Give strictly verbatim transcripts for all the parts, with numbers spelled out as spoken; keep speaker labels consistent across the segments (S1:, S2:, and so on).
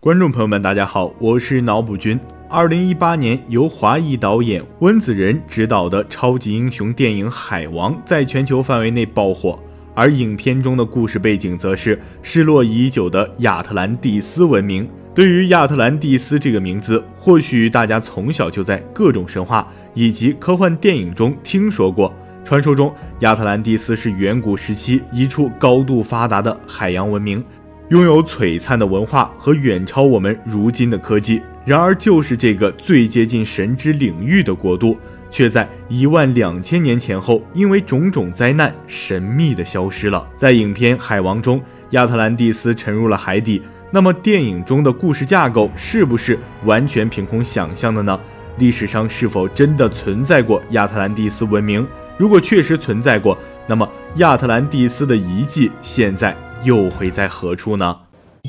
S1: 观众朋友们，大家好，我是脑补君。二零一八年由华裔导演温子仁执导的超级英雄电影《海王》在全球范围内爆火，而影片中的故事背景则是失落已久的亚特兰蒂斯文明。对于亚特兰蒂斯这个名字，或许大家从小就在各种神话以及科幻电影中听说过。传说中，亚特兰蒂斯是远古时期一处高度发达的海洋文明，拥有璀璨的文化和远超我们如今的科技。然而，就是这个最接近神之领域的国度，却在一万两千年前后，因为种种灾难神秘地消失了。在影片《海王》中，亚特兰蒂斯沉入了海底。那么，电影中的故事架构是不是完全凭空想象的呢？历史上是否真的存在过亚特兰蒂斯文明？如果确实存在过，那么亚特兰蒂斯的遗迹现在又会在何处呢？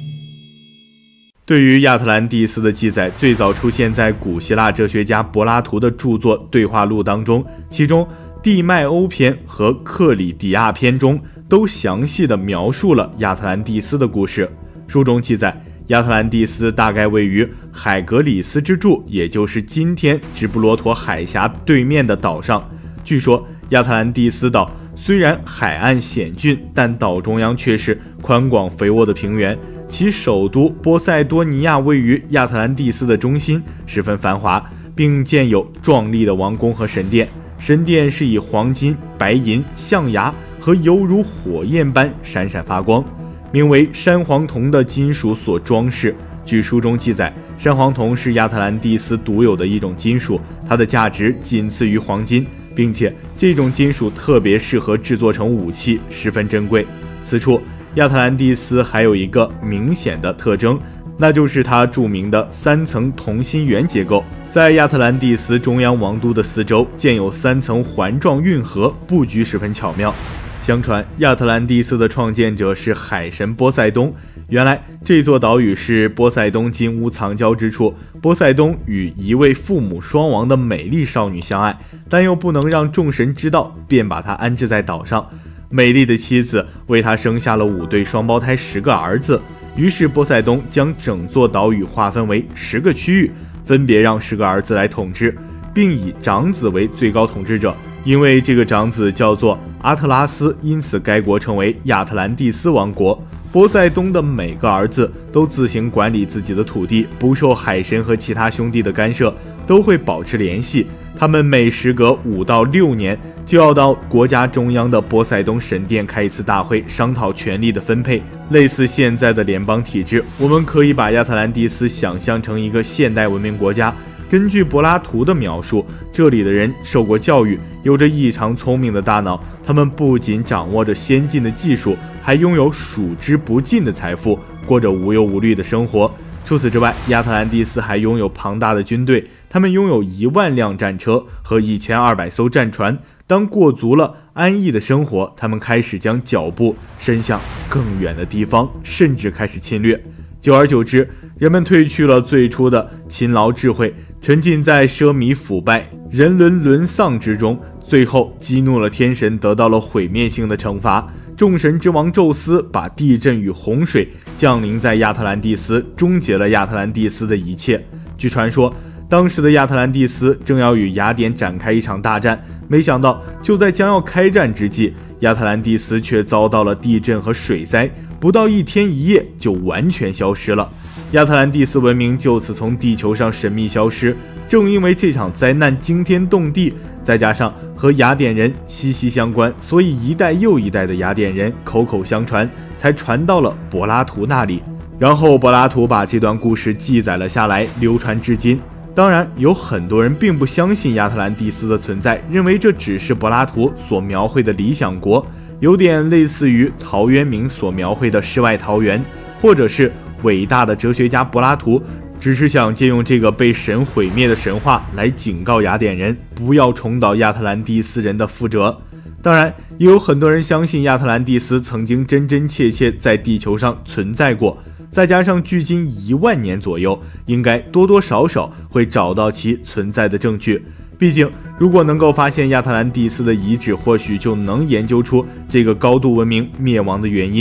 S1: 对于亚特兰蒂斯的记载，最早出现在古希腊哲学家柏拉图的著作《对话录》当中，其中地迈欧篇和克里底亚篇中都详细地描述了亚特兰蒂斯的故事。书中记载，亚特兰蒂斯大概位于海格里斯之柱，也就是今天直布罗陀海峡对面的岛上。据说亚特兰蒂斯岛虽然海岸险峻，但岛中央却是宽广肥沃的平原，其首都波塞多尼亚位于亚特兰蒂斯的中心，十分繁华，并建有壮丽的王宫和神殿。神殿是以黄金、白银、象牙和犹如火焰般闪闪发光，名为山黄铜的金属所装饰。据书中记载，山黄铜是亚特兰蒂斯独有的一种金属，它的价值仅次于黄金，并且这种金属特别适合制作成武器，十分珍贵。此处亚特兰蒂斯还有一个明显的特征，那就是它著名的三层同心圆结构。在亚特兰蒂斯中央王都的四周建有三层环状运河，布局十分巧妙。相传亚特兰蒂斯的创建者是海神波塞冬。原来这座岛屿是波塞冬金屋藏娇之处，波塞冬与一位父母双亡的美丽少女相爱，但又不能让众神知道，便把她安置在岛上。美丽的妻子为他生下了五对双胞胎，十个儿子。于是波塞冬将整座岛屿划分为十个区域，分别让十个儿子来统治，并以长子为最高统治者。因为这个长子叫做阿特拉斯，因此该国称为亚特兰蒂斯王国。波塞冬的每个儿子都自行管理自己的土地，不受海神和其他兄弟的干涉，都会保持联系。他们每时隔五到六年就要到国家中央的波塞冬神殿开一次大会，商讨权力的分配，类似现在的联邦体制。我们可以把亚特兰蒂斯想象成一个现代文明国家。根据柏拉图的描述，这里的人受过教育，有着异常聪明的大脑，他们不仅掌握着先进的技术，还拥有数之不尽的财富，过着无忧无虑的生活。除此之外，亚特兰蒂斯还拥有庞大的军队，他们拥有一万辆战车和一千二百艘战船。当过足了安逸的生活，他们开始将脚步伸向更远的地方，甚至开始侵略。久而久之，人们褪去了最初的勤劳智慧，沉浸在奢靡腐败、人伦沦丧之中，最后激怒了天神，得到了毁灭性的惩罚。众神之王宙斯把地震与洪水降临在亚特兰蒂斯，终结了亚特兰蒂斯的一切。据传说，当时的亚特兰蒂斯正要与雅典展开一场大战，没想到就在将要开战之际，亚特兰蒂斯却遭到了地震和水灾，不到一天一夜就完全消失了。亚特兰蒂斯文明就此从地球上神秘消失。正因为这场灾难惊天动地，再加上和雅典人息息相关，所以一代又一代的雅典人口口相传，才传到了柏拉图那里。然后柏拉图把这段故事记载了下来，流传至今。当然，有很多人并不相信亚特兰蒂斯的存在，认为这只是柏拉图所描绘的理想国，有点类似于陶渊明所描绘的世外桃源，或者是伟大的哲学家柏拉图只是想借用这个被神毁灭的神话来警告雅典人不要重蹈亚特兰蒂斯人的覆辙。当然，也有很多人相信亚特兰蒂斯曾经真真切切在地球上存在过，再加上距今一万年左右，应该多多少少会找到其存在的证据。毕竟，如果能够发现亚特兰蒂斯的遗址，或许就能研究出这个高度文明灭亡的原因。或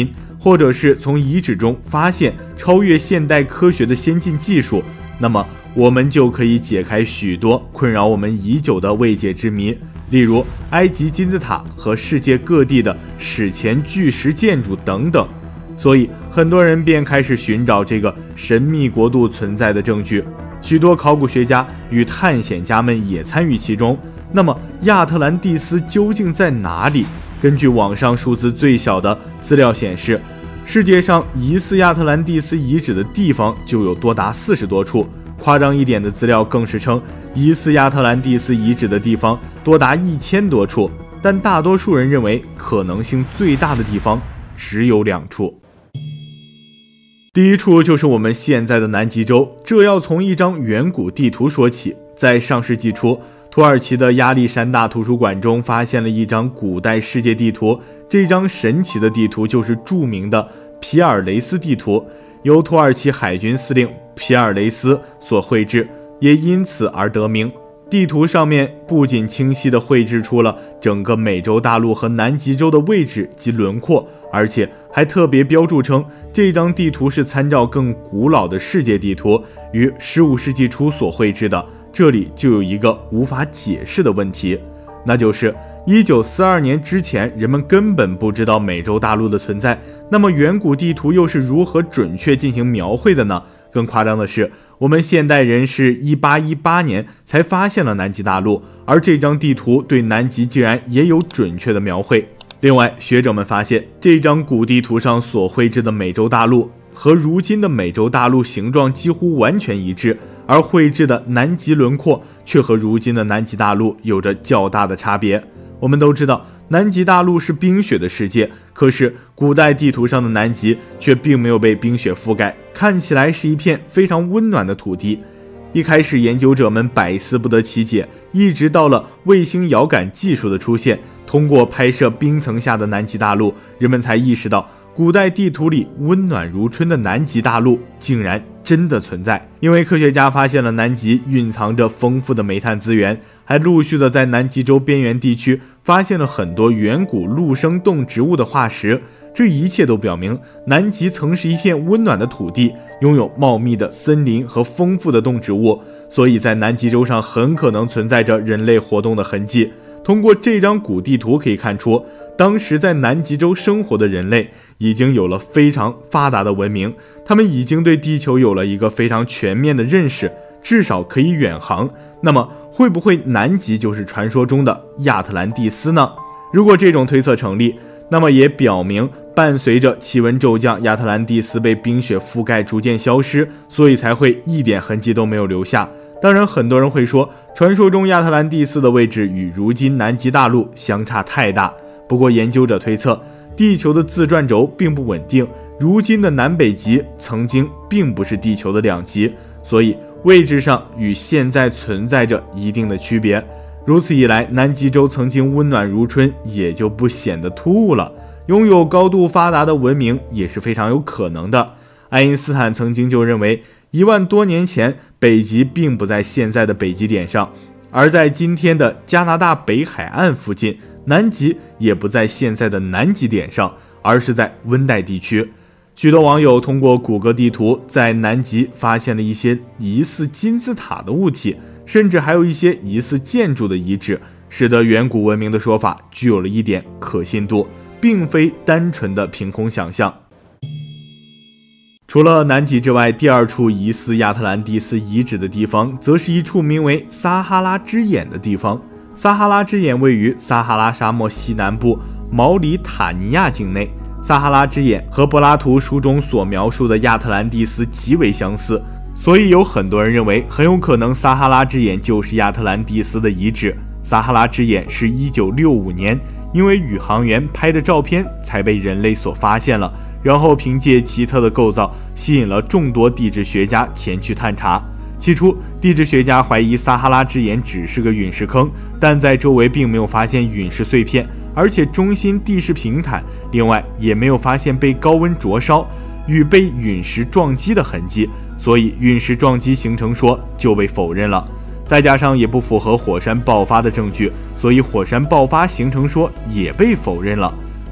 S1: 或者是从遗址中发现超越现代科学的先进技术，那么我们就可以解开许多困扰我们已久的未解之谜，例如埃及金字塔和世界各地的史前巨石建筑等等。所以很多人便开始寻找这个神秘国度存在的证据，许多考古学家与探险家们也参与其中。那么亚特兰蒂斯究竟在哪里？根据网上数字最小的资料显示，世界上疑似亚特兰蒂斯遗址的地方就有多达四十多处，夸张一点的资料更是称疑似亚特兰蒂斯遗址的地方多达一千多处，但大多数人认为可能性最大的地方只有两处。第一处就是我们现在的南极洲，这要从一张远古地图说起。在上世纪初，土耳其的亚历山大图书馆中发现了一张古代世界地图，这张神奇的地图就是著名的皮尔雷斯地图，由土耳其海军司令皮尔雷斯所绘制，也因此而得名。地图上面不仅清晰地绘制出了整个美洲大陆和南极洲的位置及轮廓，而且还特别标注称这张地图是参照更古老的世界地图，于十五世纪初所绘制的。这里就有一个无法解释的问题，那就是一九四二年之前人们根本不知道美洲大陆的存在，那么远古地图又是如何准确进行描绘的呢？更夸张的是，我们现代人是一八一八年才发现了南极大陆，而这张地图对南极竟然也有准确的描绘。另外，学者们发现这张古地图上所绘制的美洲大陆和如今的美洲大陆形状几乎完全一致，而绘制的南极轮廓却和如今的南极大陆有着较大的差别。我们都知道南极大陆是冰雪的世界，可是古代地图上的南极却并没有被冰雪覆盖，看起来是一片非常温暖的土地。一开始研究者们百思不得其解，一直到了卫星遥感技术的出现，通过拍摄冰层下的南极大陆，人们才意识到古代地图里温暖如春的南极大陆竟然真的存在。因为科学家发现了南极蕴藏着丰富的煤炭资源，还陆续的在南极洲边缘地区发现了很多远古陆生动植物的化石，这一切都表明南极曾是一片温暖的土地，拥有茂密的森林和丰富的动植物，所以在南极洲上很可能存在着人类活动的痕迹。通过这张古地图可以看出，当时在南极洲生活的人类已经有了非常发达的文明，他们已经对地球有了一个非常全面的认识，至少可以远航。那么会不会南极就是传说中的亚特兰蒂斯呢？如果这种推测成立，那么也表明伴随着气温骤降，亚特兰蒂斯被冰雪覆盖逐渐消失，所以才会一点痕迹都没有留下。当然很多人会说，传说中亚特兰蒂斯的位置与如今南极大陆相差太大。不过研究者推测，地球的自转轴并不稳定，如今的南北极曾经并不是地球的两极，所以位置上与现在存在着一定的区别。如此一来，南极洲曾经温暖如春也就不显得突兀了。拥有高度发达的文明也是非常有可能的。爱因斯坦曾经就认为，一万多年前北极并不在现在的北极点上，而在今天的加拿大北海岸附近，南极也不在现在的南极点上，而是在温带地区。许多网友通过谷歌地图在南极发现了一些疑似金字塔的物体，甚至还有一些疑似建筑的遗址，使得远古文明的说法具有了一点可信度，并非单纯的凭空想象。除了南极之外，第二处疑似亚特兰蒂斯遗址的地方，则是一处名为撒哈拉之眼的地方。撒哈拉之眼位于撒哈拉沙漠西南部毛里塔尼亚境内。撒哈拉之眼和柏拉图书中所描述的亚特兰蒂斯极为相似，所以有很多人认为很有可能撒哈拉之眼就是亚特兰蒂斯的遗址。撒哈拉之眼是一九六五年因为宇航员拍的照片才被人类所发现了，然后凭借奇特的构造吸引了众多地质学家前去探查。起初，地质学家怀疑撒哈拉之眼只是个陨石坑，但在周围并没有发现陨石碎片，而且中心地势平坦，另外也没有发现被高温灼烧与被陨石撞击的痕迹，所以陨石撞击形成说就被否认了。再加上也不符合火山爆发的证据，所以火山爆发形成说也被否认了。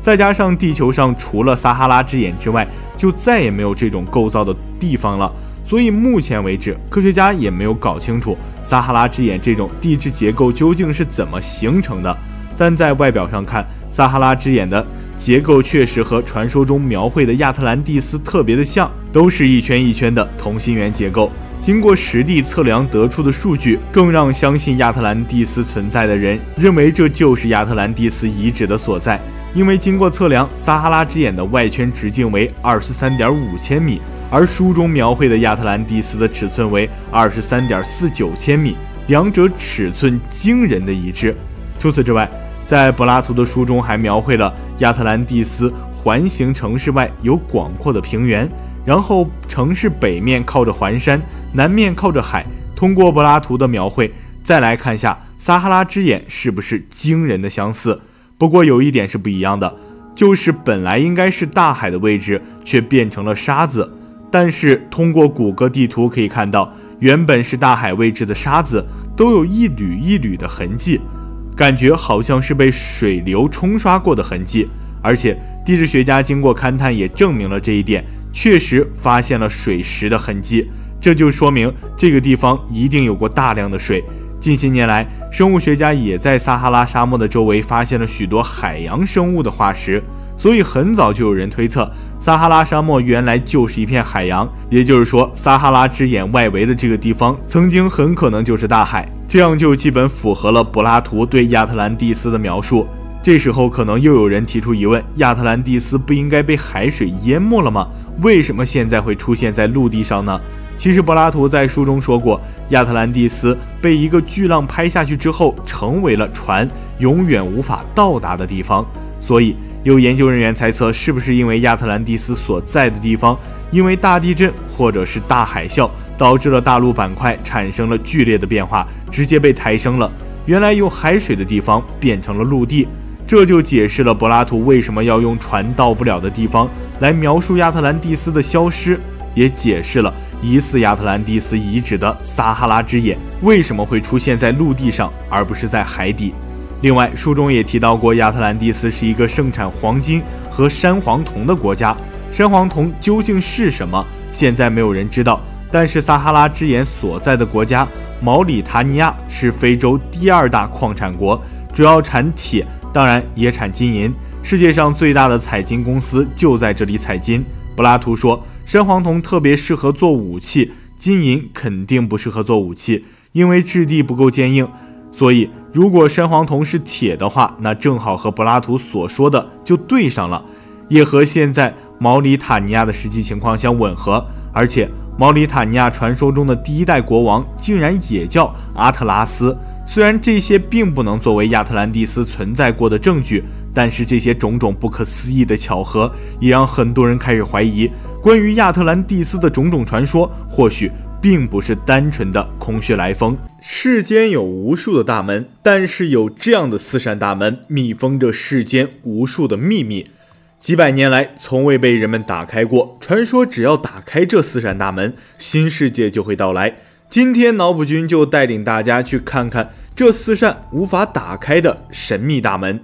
S1: 再加上地球上除了撒哈拉之眼之外，就再也没有这种构造的地方了。所以目前为止，科学家也没有搞清楚撒哈拉之眼这种地质结构究竟是怎么形成的。但在外表上看，撒哈拉之眼的结构确实和传说中描绘的亚特兰蒂斯特别的像，都是一圈一圈的同心圆结构。经过实地测量得出的数据，更让相信亚特兰蒂斯存在的人认为这就是亚特兰蒂斯遗址的所在。因为经过测量，撒哈拉之眼的外圈直径为 二十三点五千米，而书中描绘的亚特兰蒂斯的尺寸为 二十三点四九千米，两者尺寸惊人的一致。除此之外，在柏拉图的书中还描绘了亚特兰蒂斯环形城市外有广阔的平原，然后城市北面靠着环山，南面靠着海。通过柏拉图的描绘，再来看下撒哈拉之眼是不是惊人的相似。不过有一点是不一样的，就是本来应该是大海的位置，却变成了沙子。但是通过谷歌地图可以看到，原本是大海位置的沙子都有一缕一缕的痕迹，感觉好像是被水流冲刷过的痕迹。而且地质学家经过勘探也证明了这一点，确实发现了水蚀的痕迹，这就说明这个地方一定有过大量的水。近些年来，生物学家也在撒哈拉沙漠的周围发现了许多海洋生物的化石，所以很早就有人推测撒哈拉沙漠原来就是一片海洋，也就是说撒哈拉之眼外围的这个地方曾经很可能就是大海，这样就基本符合了柏拉图对亚特兰蒂斯的描述。这时候可能又有人提出疑问，亚特兰蒂斯不应该被海水淹没了吗？为什么现在会出现在陆地上呢？其实柏拉图在书中说过，亚特兰蒂斯被一个巨浪拍下去之后，成为了船永远无法到达的地方。所以有研究人员猜测，是不是因为亚特兰蒂斯所在的地方因为大地震或者是大海啸，导致了大陆板块产生了剧烈的变化，直接被抬升了，原来有海水的地方变成了陆地。这就解释了柏拉图为什么要用船到不了的地方来描述亚特兰蒂斯的消失，也解释了疑似亚特兰蒂斯遗址的撒哈拉之眼为什么会出现在陆地上而不是在海底。另外，书中也提到过，亚特兰蒂斯是一个盛产黄金和珊黄铜的国家。珊黄铜究竟是什么，现在没有人知道，但是撒哈拉之眼所在的国家毛里塔尼亚是非洲第二大矿产国，主要产铁，当然也产金银，世界上最大的采金公司就在这里采金。柏拉图说，珊黄铜特别适合做武器，金银肯定不适合做武器，因为质地不够坚硬。所以如果珊黄铜是铁的话，那正好和柏拉图所说的就对上了，也和现在毛里塔尼亚的实际情况相吻合。而且毛里塔尼亚传说中的第一代国王竟然也叫阿特拉斯。虽然这些并不能作为亚特兰蒂斯存在过的证据，但是这些种种不可思议的巧合也让很多人开始怀疑，关于亚特兰蒂斯的种种传说或许并不是单纯的空穴来风。世间有无数的大门，但是有这样的四扇大门密封着世间无数的秘密，几百年来从未被人们打开过。传说只要打开这四扇大门，新世界就会到来。今天脑补君就带领大家去看看这四扇无法打开的神秘大门。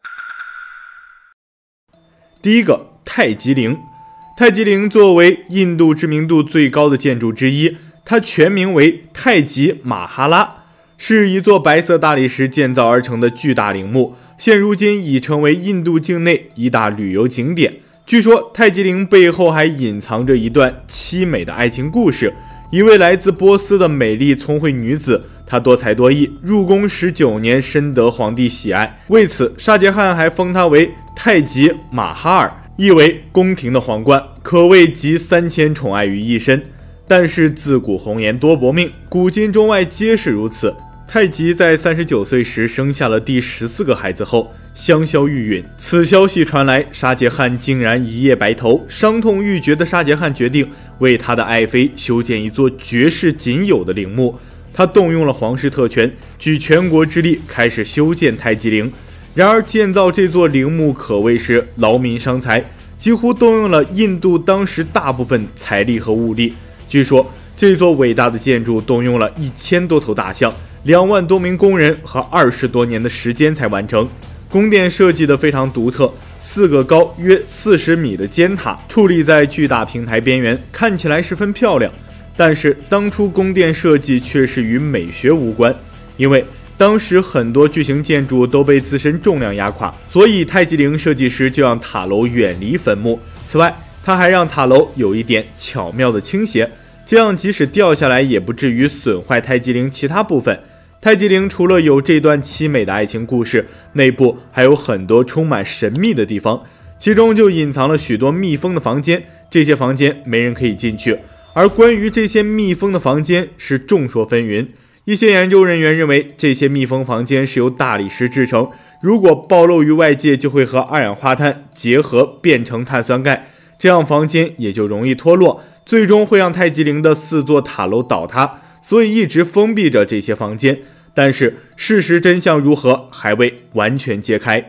S1: 第一个，太极陵。太极陵作为印度知名度最高的建筑之一，它全名为太极马哈拉，是一座白色大理石建造而成的巨大陵墓，现如今已成为印度境内一大旅游景点。据说太极陵背后还隐藏着一段凄美的爱情故事。一位来自波斯的美丽聪慧女子，她多才多艺，入宫十九年，深得皇帝喜爱。为此，沙杰汗还封她为太极马哈尔，意为宫廷的皇冠，可谓集三千宠爱于一身。但是自古红颜多薄命，古今中外皆是如此。太极在三十九岁时生下了第十四个孩子后，香消玉殒。此消息传来，沙杰汗竟然一夜白头。伤痛欲绝的沙杰汗决定为他的爱妃修建一座绝世仅有的陵墓。他动用了皇室特权，举全国之力开始修建太极陵。然而建造这座陵墓可谓是劳民伤财，几乎动用了印度当时大部分财力和物力。据说这座伟大的建筑动用了一千多头大象，两万多名工人和二十多年的时间才完成。宫殿设计得非常独特， 四个高约四十米的尖塔矗立在巨大平台边缘，看起来十分漂亮。但是当初宫殿设计却是与美学无关，因为当时很多巨型建筑都被自身重量压垮，所以太极陵设计师就让塔楼远离坟墓。此外，他还让塔楼有一点巧妙的倾斜，这样即使掉下来也不至于损坏太极陵其他部分。太极陵除了有这段凄美的爱情故事，内部还有很多充满神秘的地方，其中就隐藏了许多密封的房间，这些房间没人可以进去。而关于这些密封的房间是众说纷纭，一些研究人员认为这些密封房间是由大理石制成，如果暴露于外界就会和二氧化碳结合变成碳酸钙，这样房间也就容易脱落，最终会让太极陵的四座塔楼倒塌，所以一直封闭着这些房间。但是事实真相如何还未完全揭开。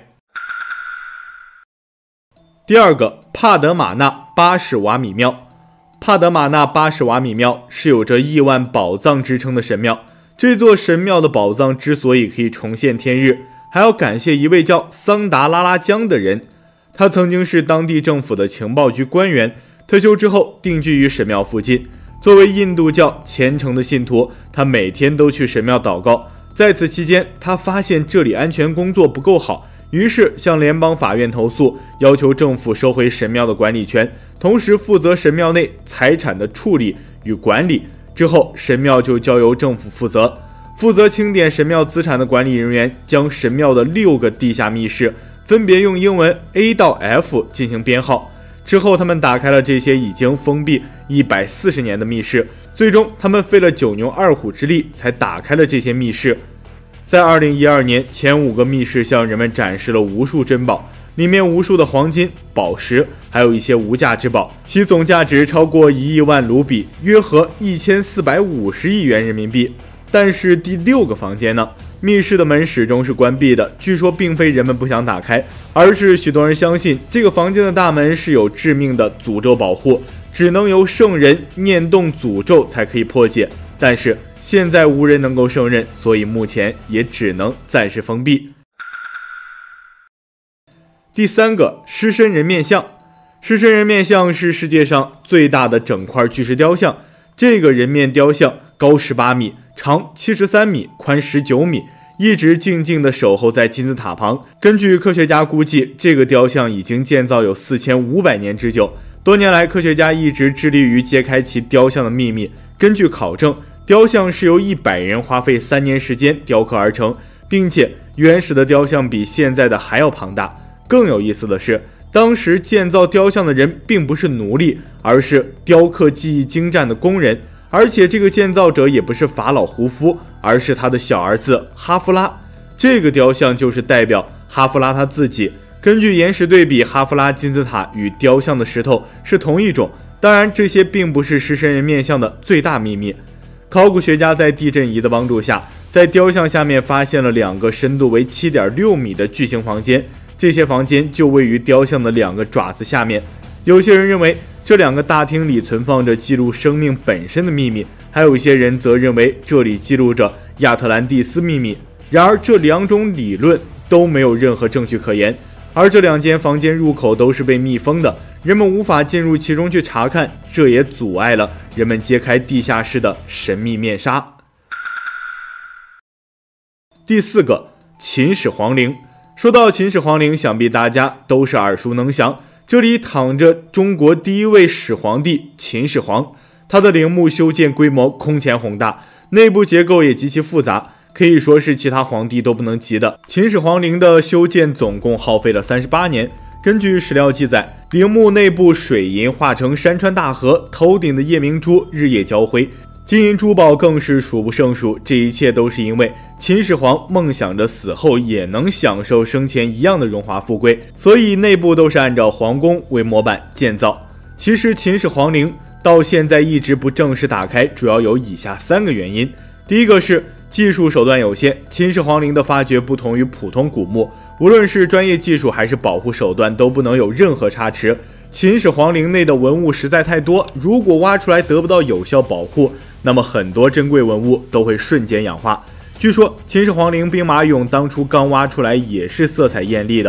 S1: 第二个，帕德玛纳八世瓦米庙。帕德玛纳八世瓦米庙是有着亿万宝藏之称的神庙，这座神庙的宝藏之所以可以重现天日，还要感谢一位叫桑达拉拉江的人。他曾经是当地政府的情报局官员，退休之后定居于神庙附近。作为印度教虔诚的信徒，他每天都去神庙祷告。在此期间，他发现这里安全工作不够好，于是向联邦法院投诉，要求政府收回神庙的管理权，同时负责神庙内财产的处理与管理。之后，神庙就交由政府负责。负责清点神庙资产的管理人员将神庙的六个地下密室分别用英文 A 到 F 进行编号。之后，他们打开了这些已经封闭一百四十年的密室，最终他们费了九牛二虎之力才打开了这些密室。在二零一二年，前五个密室向人们展示了无数珍宝，里面无数的黄金、宝石，还有一些无价之宝，其总价值超过一亿万卢比，约合一千四百五十亿元人民币。但是第六个房间呢？密室的门始终是关闭的，据说并非人们不想打开，而是许多人相信这个房间的大门是有致命的诅咒保护，只能由圣人念动诅咒才可以破解。但是现在无人能够胜任，所以目前也只能暂时封闭。第三个，狮身人面像。狮身人面像是世界上最大的整块巨石雕像，这个人面雕像高十八米，长七十三米，宽十九米，一直静静地守候在金字塔旁。根据科学家估计，这个雕像已经建造有四千五百年之久。多年来，科学家一直致力于揭开其雕像的秘密。根据考证，雕像是由一百人花费三年时间雕刻而成，并且原始的雕像比现在的还要庞大。更有意思的是，当时建造雕像的人并不是奴隶，而是雕刻技艺精湛的工人。而且这个建造者也不是法老胡夫，而是他的小儿子哈夫拉。这个雕像就是代表哈夫拉他自己。根据岩石对比，哈夫拉金字塔与雕像的石头是同一种。当然，这些并不是狮身人面像的最大秘密。考古学家在地震仪的帮助下，在雕像下面发现了两个深度为 七点六米的巨型房间，这些房间就位于雕像的两个爪子下面。有些人认为这两个大厅里存放着记录生命本身的秘密，还有一些人则认为这里记录着亚特兰蒂斯秘密。然而这两种理论都没有任何证据可言，而这两间房间入口都是被密封的，人们无法进入其中去查看，这也阻碍了人们揭开地下室的神秘面纱。第四个，秦始皇陵。说到秦始皇陵，想必大家都是耳熟能详，这里躺着中国第一位始皇帝秦始皇，他的陵墓修建规模空前宏大，内部结构也极其复杂，可以说是其他皇帝都不能及的。秦始皇陵的修建总共耗费了三十八年。根据史料记载，陵墓内部水银化成山川大河，头顶的夜明珠日夜交辉，金银珠宝更是数不胜数。这一切都是因为秦始皇梦想着死后也能享受生前一样的荣华富贵，所以内部都是按照皇宫为模板建造。其实秦始皇陵到现在一直不正式打开，主要有以下三个原因。第一个是技术手段有限，秦始皇陵的发掘不同于普通古墓，无论是专业技术还是保护手段都不能有任何差池。秦始皇陵内的文物实在太多，如果挖出来得不到有效保护，那么很多珍贵文物都会瞬间氧化。据说秦始皇陵兵马俑当初刚挖出来也是色彩艳丽的，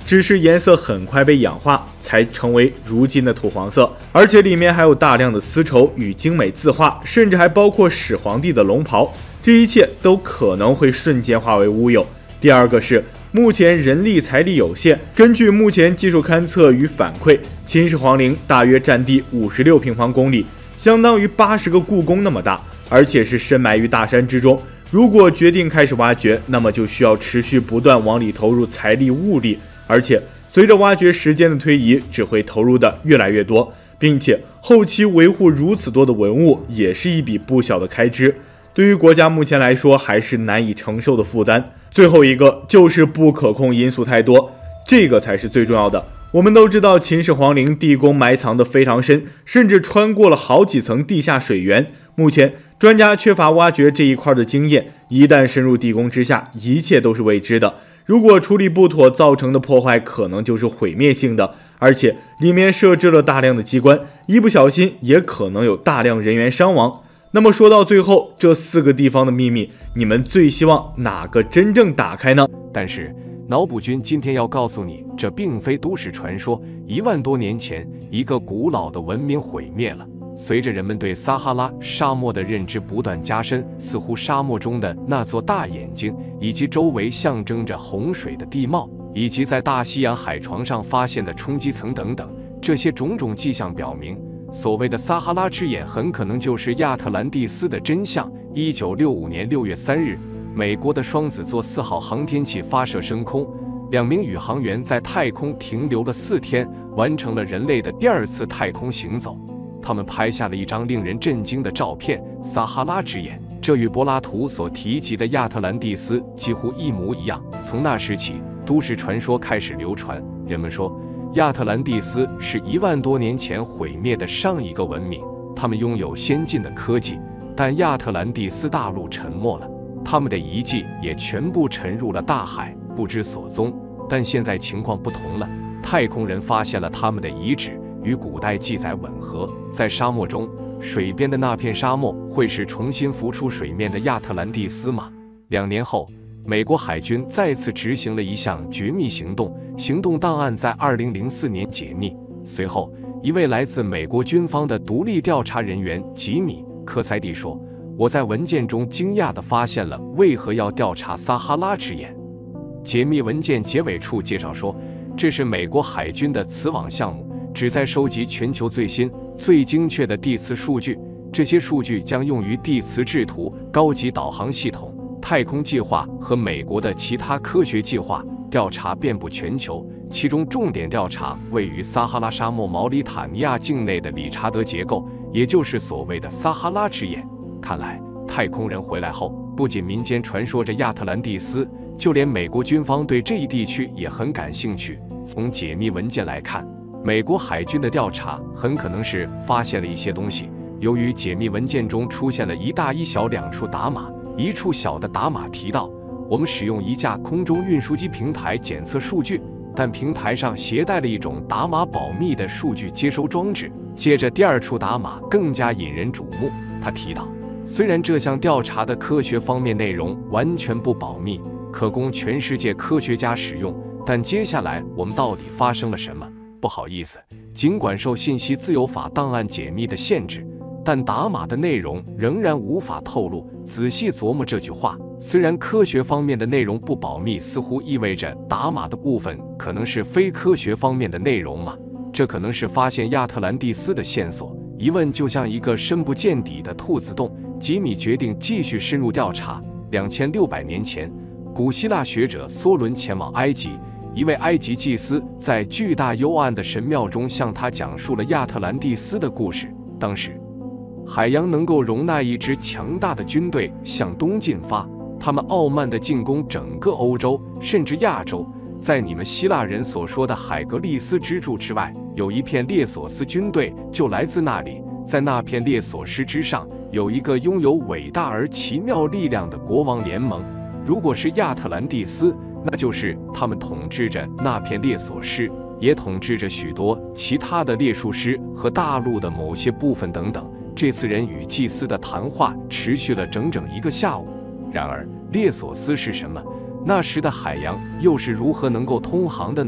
S1: 只是颜色很快被氧化，才成为如今的土黄色。而且里面还有大量的丝绸与精美字画，甚至还包括始皇帝的龙袍，这一切都可能会瞬间化为乌有。第二个是目前人力财力有限，根据目前技术勘测与反馈，秦始皇陵大约占地五十六平方公里，相当于八十个故宫那么大，而且是深埋于大山之中。如果决定开始挖掘，那么就需要持续不断往里投入财力物力，而且随着挖掘时间的推移，只会投入的越来越多，并且后期维护如此多的文物也是一笔不小的开支，对于国家目前来说还是难以承受的负担。最后一个就是不可控因素太多，这个才是最重要的。我们都知道秦始皇陵地宫埋藏的非常深，甚至穿过了好几层地下水源，目前专家缺乏挖掘这一块的经验，一旦深入地宫之下，一切都是未知的。如果处理不妥，造成的破坏可能就是毁灭性的，而且里面设置了大量的机关，一不小心也可能有大量人员伤亡。那么说到最后，这四个地方的秘密，你们最希望哪个真正打开呢？
S2: 但是脑补君今天要告诉你，这并非都市传说。一万多年前，一个古老的文明毁灭了。随着人们对撒哈拉沙漠的认知不断加深，似乎沙漠中的那座大眼睛，以及周围象征着洪水的地貌，以及在大西洋海床上发现的冲积层等等，这些种种迹象表明，所谓的撒哈拉之眼很可能就是亚特兰蒂斯的真相。一九六五年六月三日，美国的双子座四号航天器发射升空，两名宇航员在太空停留了四天，完成了人类的第二次太空行走。他们拍下了一张令人震惊的照片，撒哈拉之眼，这与柏拉图所提及的亚特兰蒂斯几乎一模一样。从那时起，都市传说开始流传，人们说亚特兰蒂斯是一万多年前毁灭的上一个文明，他们拥有先进的科技，但亚特兰蒂斯大陆沉没了，他们的遗迹也全部沉入了大海，不知所踪。但现在情况不同了，太空人发现了他们的遗址，与古代记载吻合。在沙漠中，水边的那片沙漠会是重新浮出水面的亚特兰蒂斯吗？两年后，美国海军再次执行了一项绝密行动，行动档案在二零零四年解密。随后，一位来自美国军方的独立调查人员吉米·科塞蒂说：“我在文件中惊讶地发现了为何要调查撒哈拉之眼。”解密文件结尾处介绍说，这是美国海军的磁网项目，旨在收集全球最新、最精确的地磁数据。这些数据将用于地磁制图、高级导航系统、太空计划和美国的其他科学计划。调查遍布全球，其中重点调查位于撒哈拉沙漠毛里塔尼亚境内的理查德结构，也就是所谓的撒哈拉之眼。看来，太空人回来后，不仅民间传说着亚特兰蒂斯，就连美国军方对这一地区也很感兴趣。从解密文件来看，美国海军的调查很可能是发现了一些东西。由于解密文件中出现了一大一小两处打码，一处小的打码提到，我们使用一架空中运输机平台检测数据，但平台上携带了一种打码保密的数据接收装置。接着第二处打码更加引人瞩目，他提到，虽然这项调查的科学方面内容完全不保密，可供全世界科学家使用，但接下来我们到底发生了什么？不好意思，尽管受信息自由法档案解密的限制，但打码的内容仍然无法透露。仔细琢磨这句话，虽然科学方面的内容不保密，似乎意味着打码的部分可能是非科学方面的内容吗？这可能是发现亚特兰蒂斯的线索。疑问就像一个深不见底的兔子洞。吉米决定继续深入调查。两千六百年前，古希腊学者梭伦前往埃及，一位埃及祭司在巨大幽暗的神庙中向他讲述了亚特兰蒂斯的故事。当时，海洋能够容纳一支强大的军队向东进发，他们傲慢地进攻整个欧洲，甚至亚洲。在你们希腊人所说的海格力斯之柱之外，有一片列索斯军队就来自那里。在那片列索斯之上，有一个拥有伟大而奇妙力量的国王联盟。如果是亚特兰蒂斯，那就是他们统治着那片列索斯，也统治着许多其他的列树师和大陆的某些部分等等。这次人与祭司的谈话持续了整整一个下午。然而，列索斯是什么？那时的海洋又是如何能够通航的呢？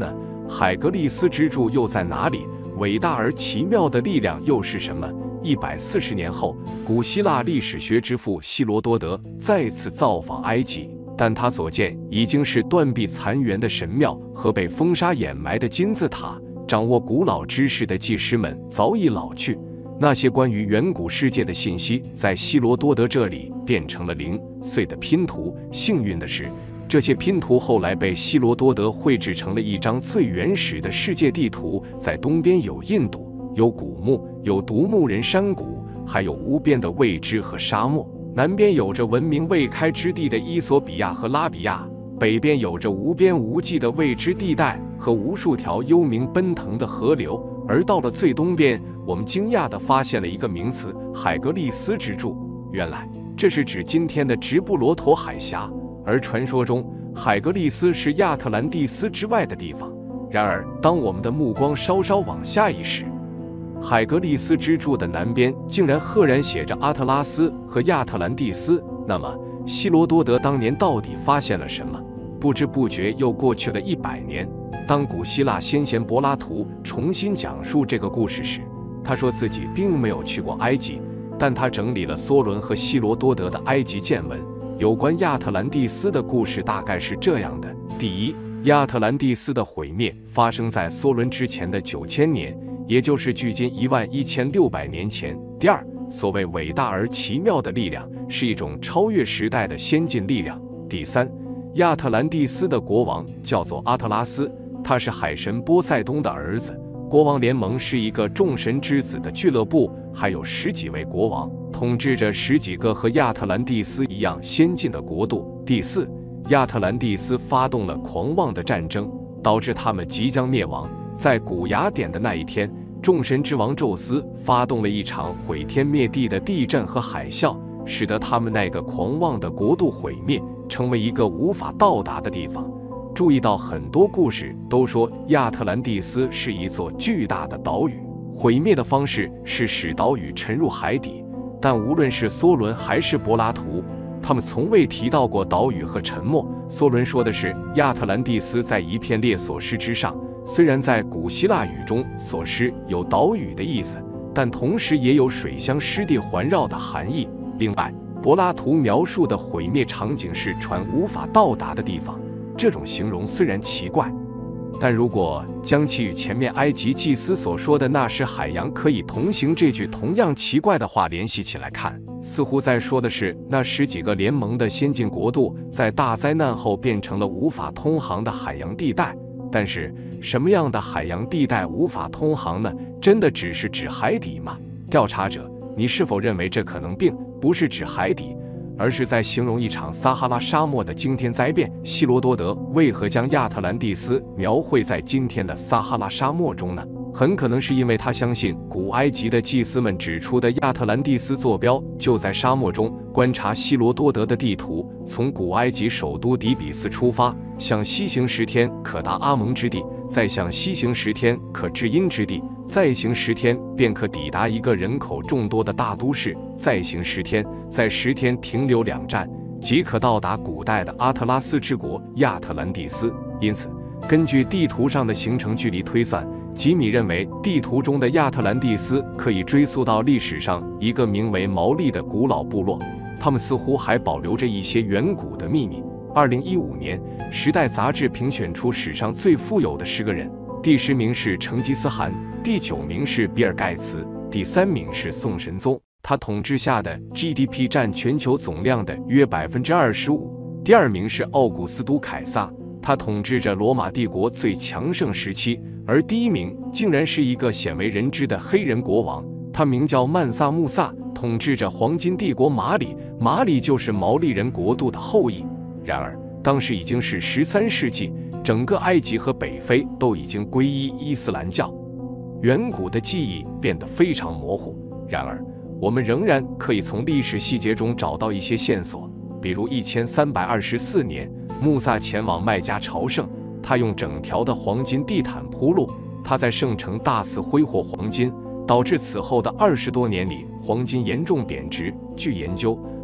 S2: 海格力斯之柱又在哪里？伟大而奇妙的力量又是什么？一百四十年后，古希腊历史学之父希罗多德再次造访埃及，但他所见已经是断壁残垣的神庙和被风沙掩埋的金字塔。掌握古老知识的技师们早已老去，那些关于远古世界的信息在希罗多德这里变成了零碎的拼图。幸运的是，这些拼图后来被希罗多德绘制成了一张最原始的世界地图。在东边有印度，有古墓，有独木人山谷，还有无边的未知和沙漠。南边有着文明未开之地的伊索比亚和拉比亚，北边有着无边无际的未知地带和无数条幽冥奔腾的河流。而到了最东边，我们惊讶地发现了一个名词——海格力斯之柱。原来这是指今天的直布罗陀海峡，而传说中海格力斯是亚特兰蒂斯之外的地方。然而当我们的目光稍稍往下移时，海格力斯之柱的南边竟然赫然写着阿特拉斯和亚特兰蒂斯。那么希罗多德当年到底发现了什么？不知不觉又过去了一百年。当古希腊先贤柏拉图重新讲述这个故事时，他说自己并没有去过埃及，但他整理了梭伦和希罗多德的埃及见闻。有关亚特兰蒂斯的故事大概是这样的：第一，亚特兰蒂斯的毁灭发生在梭伦之前的九千年，也就是距今一万一千六百年前。第二，所谓伟大而奇妙的力量是一种超越时代的先进力量。第三，亚特兰蒂斯的国王叫做阿特拉斯，他是海神波塞冬的儿子。国王联盟是一个众神之子的俱乐部，还有十几位国王，统治着十几个和亚特兰蒂斯一样先进的国度。第四，亚特兰蒂斯发动了狂妄的战争，导致他们即将灭亡。在古雅典的那一天，众神之王宙斯发动了一场毁天灭地的地震和海啸，使得他们那个狂妄的国度毁灭，成为一个无法到达的地方。注意到很多故事都说亚特兰蒂斯是一座巨大的岛屿，毁灭的方式是使岛屿沉入海底，但无论是梭伦还是柏拉图，他们从未提到过岛屿和沉没。梭伦说的是亚特兰蒂斯在一片列索斯之上，虽然在古希腊语中索斯有岛屿的意思，但同时也有水乡湿地环绕的含义。另外，柏拉图描述的毁灭场景是船无法到达的地方，这种形容虽然奇怪，但如果将其与前面埃及祭司所说的那时海洋可以同行这句同样奇怪的话联系起来看，似乎在说的是那十几个联盟的先进国度在大灾难后变成了无法通航的海洋地带。但是什么样的海洋地带无法通航呢？真的只是指海底吗？调查者，你是否认为这可能并不是指海底，而是在形容一场撒哈拉沙漠的惊天灾变？希罗多德为何将亚特兰蒂斯描绘在今天的撒哈拉沙漠中呢？很可能是因为他相信古埃及的祭司们指出的亚特兰蒂斯坐标就在沙漠中。观察希罗多德的地图，从古埃及首都底比斯出发，向西行十天可达阿蒙之地，再向西行十天可至因之地，再行十天便可抵达一个人口众多的大都市，再行十天，在十天停留两站，即可到达古代的阿特拉斯之国亚特兰蒂斯。因此，根据地图上的行程距离推算，吉米认为地图中的亚特兰蒂斯可以追溯到历史上一个名为毛利的古老部落，他们似乎还保留着一些远古的秘密。二零一五年，《时代》杂志评选出史上最富有的十个人，第十名是成吉思汗，第九名是比尔盖茨，第三名是宋神宗。他统治下的 G D P 占全球总量的约 百分之二十五。第二名是奥古斯都凯撒，他统治着罗马帝国最强盛时期。而第一名竟然是一个鲜为人知的黑人国王，他名叫曼萨穆萨，统治着黄金帝国马里。马里就是毛利人国度的后裔。然而当时已经是十三世纪，整个埃及和北非都已经皈依伊斯兰教，远古的记忆变得非常模糊。然而我们仍然可以从历史细节中找到一些线索，比如一千三百二十四年，穆萨前往麦加朝圣，他用整条的黄金地毯铺路，他在圣城大肆挥霍黄金，导致此后的二十多年里黄金严重贬值。据研究，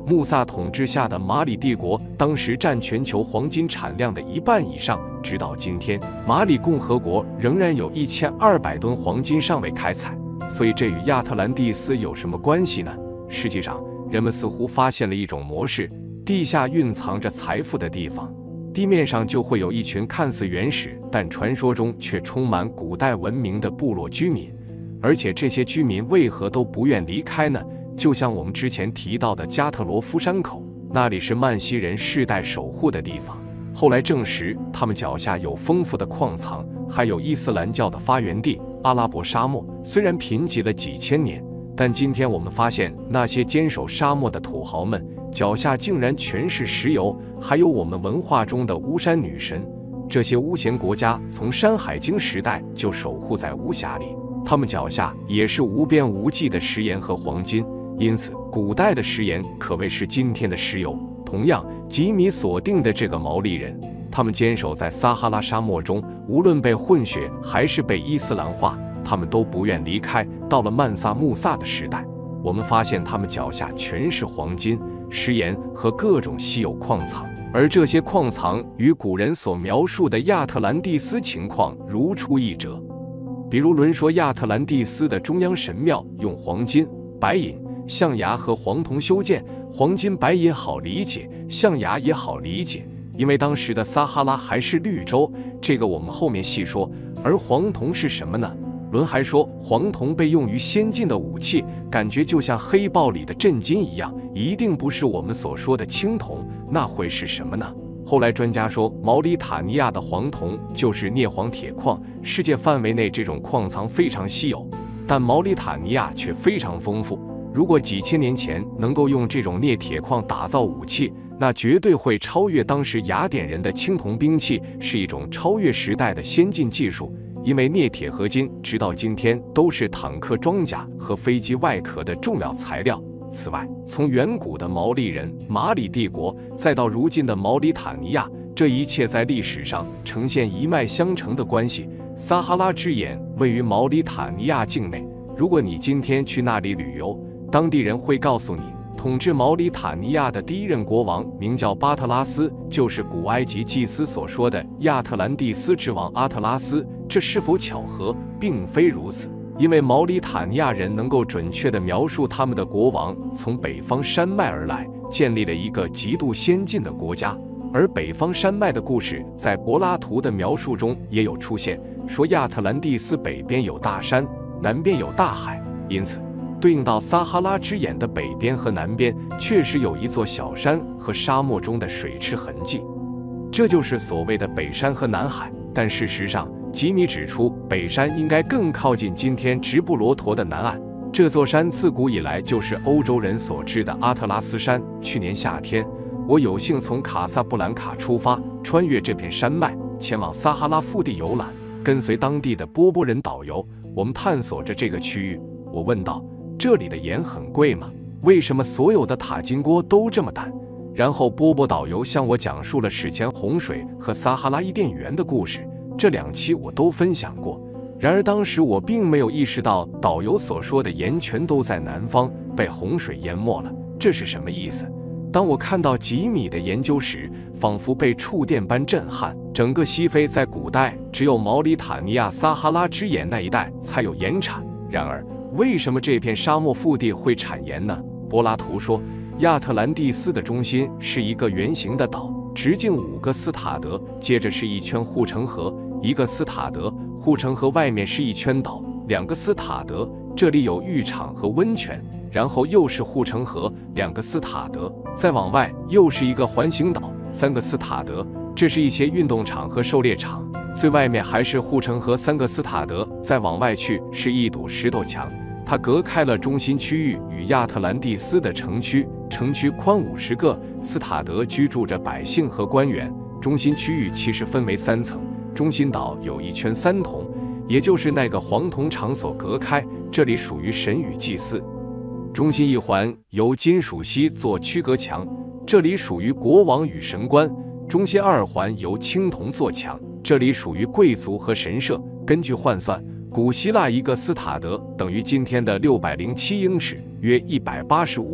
S2: 穆萨统治下的马里帝国当时占全球黄金产量的一半以上，直到今天，马里共和国仍然有一千二百吨黄金尚未开采。所以这与亚特兰蒂斯有什么关系呢？实际上，人们似乎发现了一种模式：地下蕴藏着财富的地方，地面上就会有一群看似原始，但传说中却充满古代文明的部落居民。而且这些居民为何都不愿离开呢？就像我们之前提到的加特罗夫山口，那里是曼西人世代守护的地方。后来证实，他们脚下有丰富的矿藏，还有伊斯兰教的发源地阿拉伯沙漠。虽然贫瘠了几千年，但今天我们发现，那些坚守沙漠的土豪们脚下竟然全是石油，还有我们文化中的巫山女神。这些巫贤国家从山海经时代就守护在巫峡里，他们脚下也是无边无际的石岩和黄金。因此，古代的石岩可谓是今天的石油。同样，吉米所定的这个毛利人，他们坚守在撒哈拉沙漠中，无论被混血还是被伊斯兰化，他们都不愿离开。到了曼萨穆萨的时代，我们发现他们脚下全是黄金、石岩和各种稀有矿藏，而这些矿藏与古人所描述的亚特兰蒂斯情况如出一辙。比如伦说，亚特兰蒂斯的中央神庙用黄金、白银、象牙和黄铜修建。黄金白银好理解，象牙也好理解，因为当时的撒哈拉还是绿洲，这个我们后面细说。而黄铜是什么呢？伦还说，黄铜被用于先进的武器，感觉就像黑豹里的震金一样，一定不是我们所说的青铜，那会是什么呢？后来专家说，毛里塔尼亚的黄铜就是镍黄铁矿，世界范围内这种矿藏非常稀有，但毛里塔尼亚却非常丰富。如果几千年前能够用这种镍铁矿打造武器，那绝对会超越当时雅典人的青铜兵器，是一种超越时代的先进技术。因为镍铁合金直到今天都是坦克装甲和飞机外壳的重要材料。此外，从远古的毛利人、马里帝国，再到如今的毛里塔尼亚，这一切在历史上呈现一脉相承的关系。撒哈拉之眼位于毛里塔尼亚境内，如果你今天去那里旅游，当地人会告诉你，统治毛里塔尼亚的第一任国王名叫巴特拉斯，就是古埃及祭司所说的亚特兰蒂斯之王阿特拉斯。这是否巧合？并非如此，因为毛里塔尼亚人能够准确地描述他们的国王从北方山脉而来，建立了一个极度先进的国家。而北方山脉的故事在柏拉图的描述中也有出现，说亚特兰蒂斯北边有大山，南边有大海，因此对应到撒哈拉之眼的北边和南边确实有一座小山和沙漠中的水池痕迹，这就是所谓的北山和南海。但事实上，吉米指出，北山应该更靠近今天直布罗陀的南岸。这座山自古以来就是欧洲人所知的阿特拉斯山。去年夏天，我有幸从卡萨布兰卡出发，穿越这片山脉，前往撒哈拉腹地游览，跟随当地的波波人导游，我们探索着这个区域。我问道，这里的盐很贵吗？为什么所有的塔金锅都这么淡？然后波波导游向我讲述了史前洪水和撒哈拉伊甸园的故事，这两期我都分享过。然而当时我并没有意识到，导游所说的盐全都在南方被洪水淹没了，这是什么意思？当我看到吉米的研究时，仿佛被触电般震撼。整个西非在古代只有毛里塔尼亚撒哈拉之眼那一带才有盐产，然而为什么这片沙漠腹地会产盐呢？柏拉图说，亚特兰蒂斯的中心是一个圆形的岛，直径五个斯塔德，接着是一圈护城河，一个斯塔德，护城河外面是一圈岛，两个斯塔德，这里有浴场和温泉，然后又是护城河，两个斯塔德，再往外又是一个环形岛，三个斯塔德，这是一些运动场和狩猎场，最外面还是护城河三个斯塔德，再往外去是一堵石头墙，它隔开了中心区域与亚特兰蒂斯的城区，城区宽五十个，斯塔德居住着百姓和官员。中心区域其实分为三层，中心岛有一圈三铜，也就是那个黄铜场所隔开，这里属于神与祭祀。中心一环由金属锡做区隔墙，这里属于国王与神官。中心二环由青铜做墙，这里属于贵族和神社。根据换算，古希腊一个斯塔德等于今天的六百零七英尺，约一百八十五米。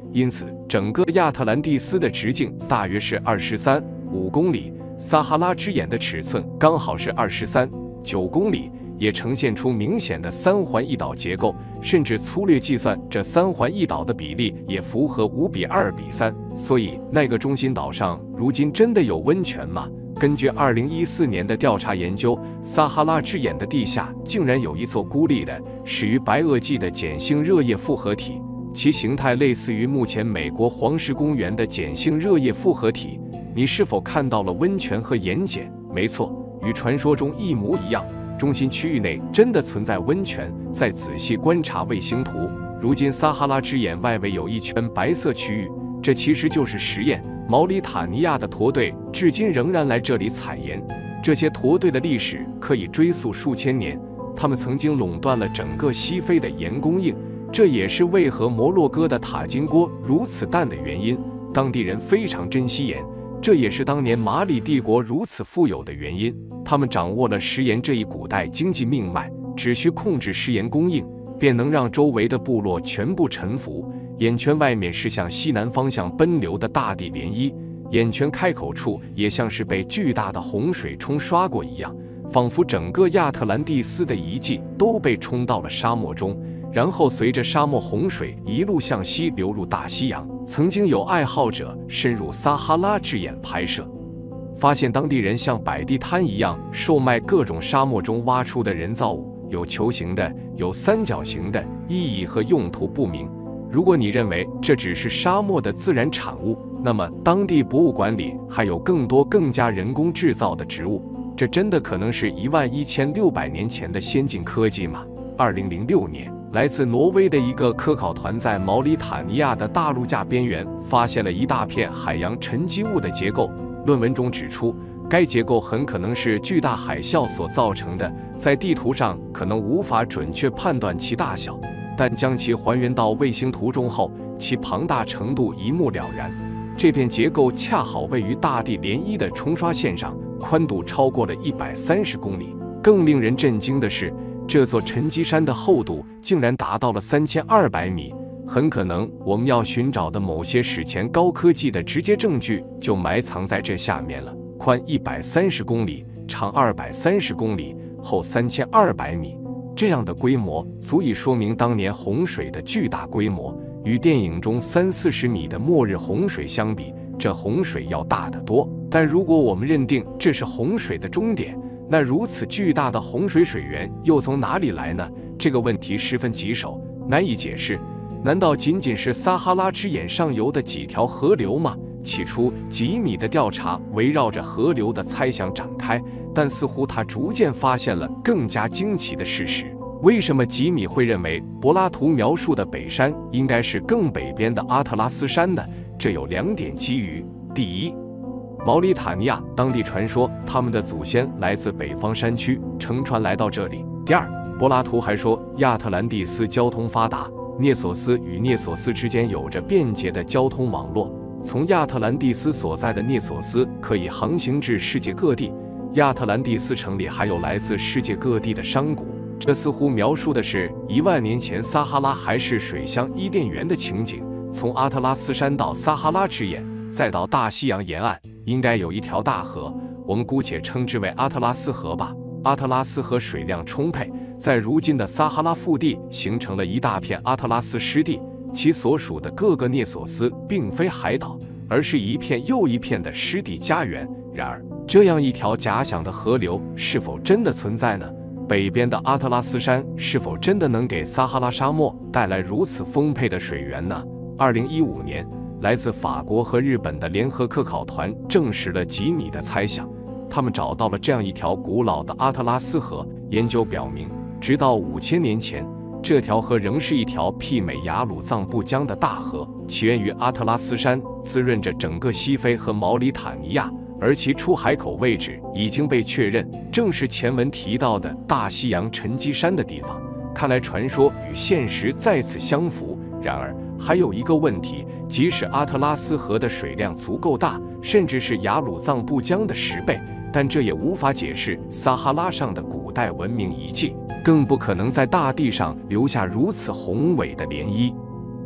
S2: 因此整个亚特兰蒂斯的直径大约是二十三点五公里，撒哈拉之眼的尺寸刚好是二十三点九公里，也呈现出明显的三环一岛结构，甚至粗略计算，这三环一岛的比例也符合五比二比三。所以，那个中心岛上如今真的有温泉吗？根据二零一四年的调查研究，撒哈拉之眼的地下竟然有一座孤立的、始于白垩纪的碱性热液复合体，其形态类似于目前美国黄石公园的碱性热液复合体。你是否看到了温泉和盐碱？没错，与传说中一模一样。中心区域内真的存在温泉。再仔细观察卫星图，如今撒哈拉之眼外围有一圈白色区域，这其实就是实验。毛里塔尼亚的驼队至今仍然来这里采盐，这些驼队的历史可以追溯数千年，他们曾经垄断了整个西非的盐供应，这也是为何摩洛哥的塔金锅如此淡的原因。当地人非常珍惜盐，这也是当年马里帝国如此富有的原因。他们掌握了食盐这一古代经济命脉，只需控制食盐供应，便能让周围的部落全部臣服。眼圈外面是向西南方向奔流的大地涟漪，眼圈开口处也像是被巨大的洪水冲刷过一样，仿佛整个亚特兰蒂斯的遗迹都被冲到了沙漠中，然后随着沙漠洪水一路向西流入大西洋。曾经有爱好者深入撒哈拉之眼拍摄，发现当地人像摆地摊一样售卖各种沙漠中挖出的人造物，有球形的，有三角形的，意义和用途不明。如果你认为这只是沙漠的自然产物，那么当地博物馆里还有更多更加人工制造的植物，这真的可能是一万一千六百年前的先进科技吗？二零零六年，来自挪威的一个科考团在毛里塔尼亚的大陆架边缘发现了一大片海洋沉积物的结构。论文中指出，该结构很可能是巨大海啸所造成的，在地图上可能无法准确判断其大小，但将其还原到卫星图中后，其庞大程度一目了然。这片结构恰好位于大地涟漪的冲刷线上，宽度超过了一百三十公里。更令人震惊的是，这座沉积山的厚度竟然达到了三千二百米。很可能我们要寻找的某些史前高科技的直接证据就埋藏在这下面了。宽一百三十公里，长二百三十公里，厚三千二百米，这样的规模足以说明当年洪水的巨大规模。与电影中三四十米的末日洪水相比，这洪水要大得多。但如果我们认定这是洪水的终点，那如此巨大的洪水水源又从哪里来呢？这个问题十分棘手，难以解释。难道仅仅是撒哈拉之眼上游的几条河流吗？起初，吉米的调查围绕着河流的猜想展开，但似乎他逐渐发现了更加惊奇的事实。为什么吉米会认为柏拉图描述的北山应该是更北边的阿特拉斯山呢？这有两点基于：第一，毛里塔尼亚当地传说他们的祖先来自北方山区，乘船来到这里；第二，柏拉图还说亚特兰蒂斯交通发达，涅索斯与涅索斯之间有着便捷的交通网络，从亚特兰蒂斯所在的涅索斯可以航行至世界各地。亚特兰蒂斯城里还有来自世界各地的商贾。这似乎描述的是一万年前撒哈拉还是水乡伊甸园的情景。从阿特拉斯山到撒哈拉之眼，再到大西洋沿岸，应该有一条大河，我们姑且称之为阿特拉斯河吧。阿特拉斯河水量充沛，在如今的撒哈拉腹地形成了一大片阿特拉斯湿地，其所属的各个涅索斯并非海岛，而是一片又一片的湿地家园。然而，这样一条假想的河流是否真的存在呢？北边的阿特拉斯山是否真的能给撒哈拉沙漠带来如此丰沛的水源呢？二零一五年，来自法国和日本的联合科考团证实了吉米的猜想，他们找到了这样一条古老的阿特拉斯河。研究表明，直到五千年前，这条河仍是一条媲美雅鲁藏布江的大河，起源于阿特拉斯山，滋润着整个西非和毛里塔尼亚，而其出海口位置已经被确认，正是前文提到的大西洋沉积山的地方。看来传说与现实再次相符。然而，还有一个问题，即使阿特拉斯河的水量足够大，甚至是雅鲁藏布江的十倍，但这也无法解释撒哈拉上的古代文明遗迹，更不可能在大地上留下如此宏伟的涟漪。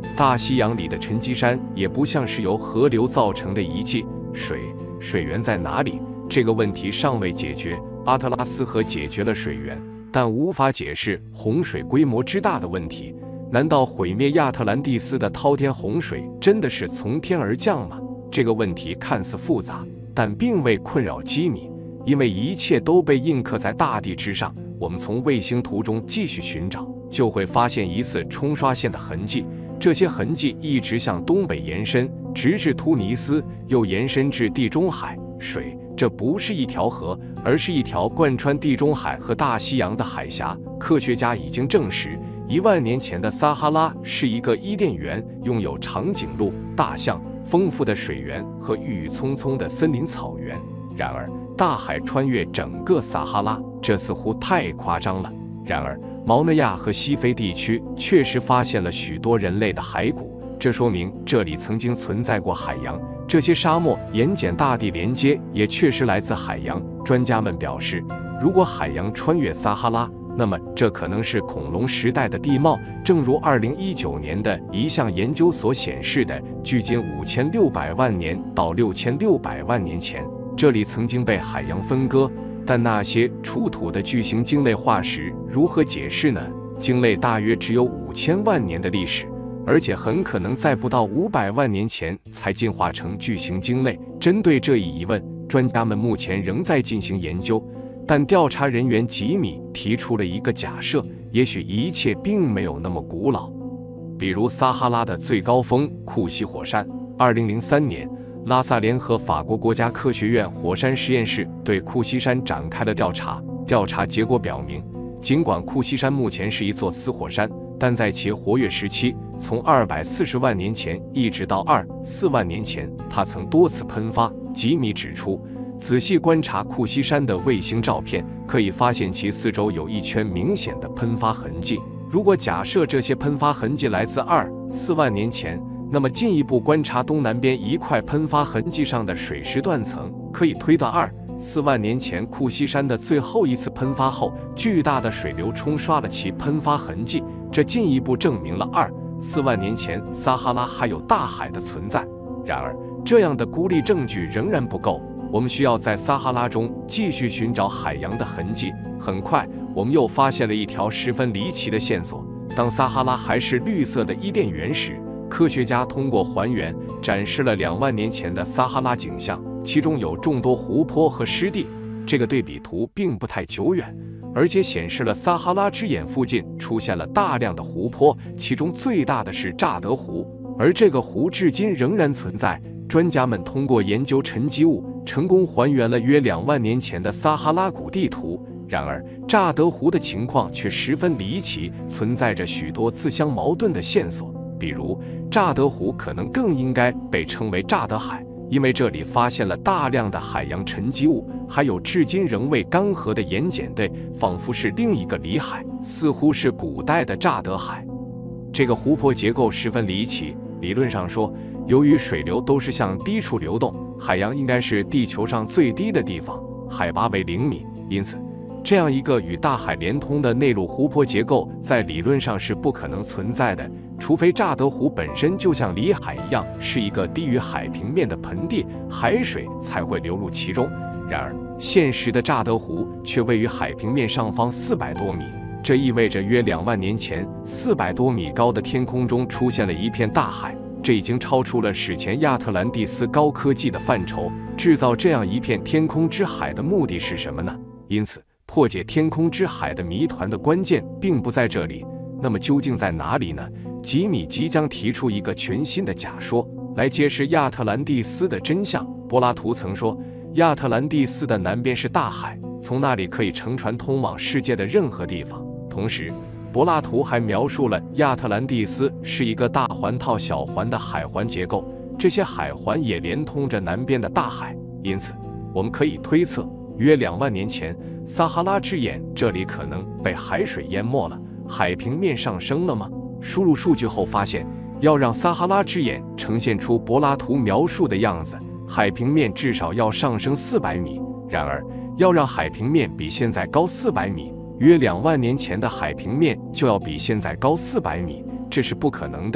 S2: 大西洋里的沉积山也不像是由河流造成的遗迹，水水源在哪里？这个问题尚未解决。阿特拉斯河解决了水源，但无法解释洪水规模之大的问题。难道毁灭亚特兰蒂斯的滔天洪水真的是从天而降吗？这个问题看似复杂，但并未困扰基米，因为一切都被印刻在大地之上。我们从卫星图中继续寻找，就会发现疑似冲刷线的痕迹。这些痕迹一直向东北延伸，直至突尼斯，又延伸至地中海。水，这不是一条河，而是一条贯穿地中海和大西洋的海峡。科学家已经证实，一万年前的撒哈拉是一个伊甸园，拥有长颈鹿、大象、丰富的水源和郁郁葱葱的森林草原。然而，大海穿越整个撒哈拉，这似乎太夸张了。然而，毛内亚和西非地区确实发现了许多人类的骸骨，这说明这里曾经存在过海洋。这些沙漠盐碱大地连接也确实来自海洋。专家们表示，如果海洋穿越撒哈拉，那么这可能是恐龙时代的地貌，正如二零一九年的一项研究所显示的，距今五千六百万年到六千六百万年前，这里曾经被海洋分割。但那些出土的巨型鲸类化石如何解释呢？鲸类大约只有五千万年的历史，而且很可能在不到五百万年前才进化成巨型鲸类。针对这一疑问，专家们目前仍在进行研究，但调查人员吉米提出了一个假设，也许一切并没有那么古老。比如撒哈拉的最高峰库西火山。二零零三年，拉萨联合法国国家科学院火山实验室对库西山展开了调查。调查结果表明，尽管库西山目前是一座死火山，但在其活跃时期，从二百四十万年前一直到二四万年前，它曾多次喷发。吉米指出，仔细观察库西山的卫星照片，可以发现其四周有一圈明显的喷发痕迹。如果假设这些喷发痕迹来自二四万年前，那么进一步观察东南边一块喷发痕迹上的水石断层，可以推断二四万年前库西山的最后一次喷发后，巨大的水流冲刷了其喷发痕迹。这进一步证明了二四万年前撒哈拉还有大海的存在。然而，这样的孤立证据仍然不够，我们需要在撒哈拉中继续寻找海洋的痕迹。很快，我们又发现了一条十分离奇的线索：当撒哈拉还是绿色的伊甸园时，科学家通过还原展示了两万年前的撒哈拉景象，其中有众多湖泊和湿地。这个对比图并不太久远，而且显示了撒哈拉之眼附近出现了大量的湖泊，其中最大的是乍得湖，而这个湖至今仍然存在。专家们通过研究沉积物，成功还原了约两万年前的撒哈拉谷地图。然而，乍得湖的情况却十分离奇，存在着许多自相矛盾的线索。比如，乍得湖可能更应该被称为乍得海，因为这里发现了大量的海洋沉积物，还有至今仍未干涸的盐碱地，仿佛是另一个里海，似乎是古代的乍得海。这个湖泊结构十分离奇，理论上说，由于水流都是向低处流动，海洋应该是地球上最低的地方，海拔为零米，因此，这样一个与大海连通的内陆湖泊结构，在理论上是不可能存在的。除非乍得湖本身就像里海一样是一个低于海平面的盆地，海水才会流入其中。然而，现实的乍得湖却位于海平面上方四百多米，这意味着约两万年前，四百多米高的天空中出现了一片大海。这已经超出了史前亚特兰蒂斯高科技的范畴。制造这样一片天空之海的目的是什么呢？因此，破解天空之海的谜团的关键并不在这里。那么究竟在哪里呢？吉米即将提出一个全新的假说，来揭示亚特兰蒂斯的真相。柏拉图曾说，亚特兰蒂斯的南边是大海，从那里可以乘船通往世界的任何地方。同时，柏拉图还描述了亚特兰蒂斯是一个大环套小环的海环结构，这些海环也连通着南边的大海。因此，我们可以推测，约两万年前，撒哈拉之眼这里可能被海水淹没了。海平面上升了吗？输入数据后发现，要让撒哈拉之眼呈现出柏拉图描述的样子，海平面至少要上升四百米。然而，要让海平面比现在高四百米，约两万年前的海平面就要比现在高四百米，这是不可能的，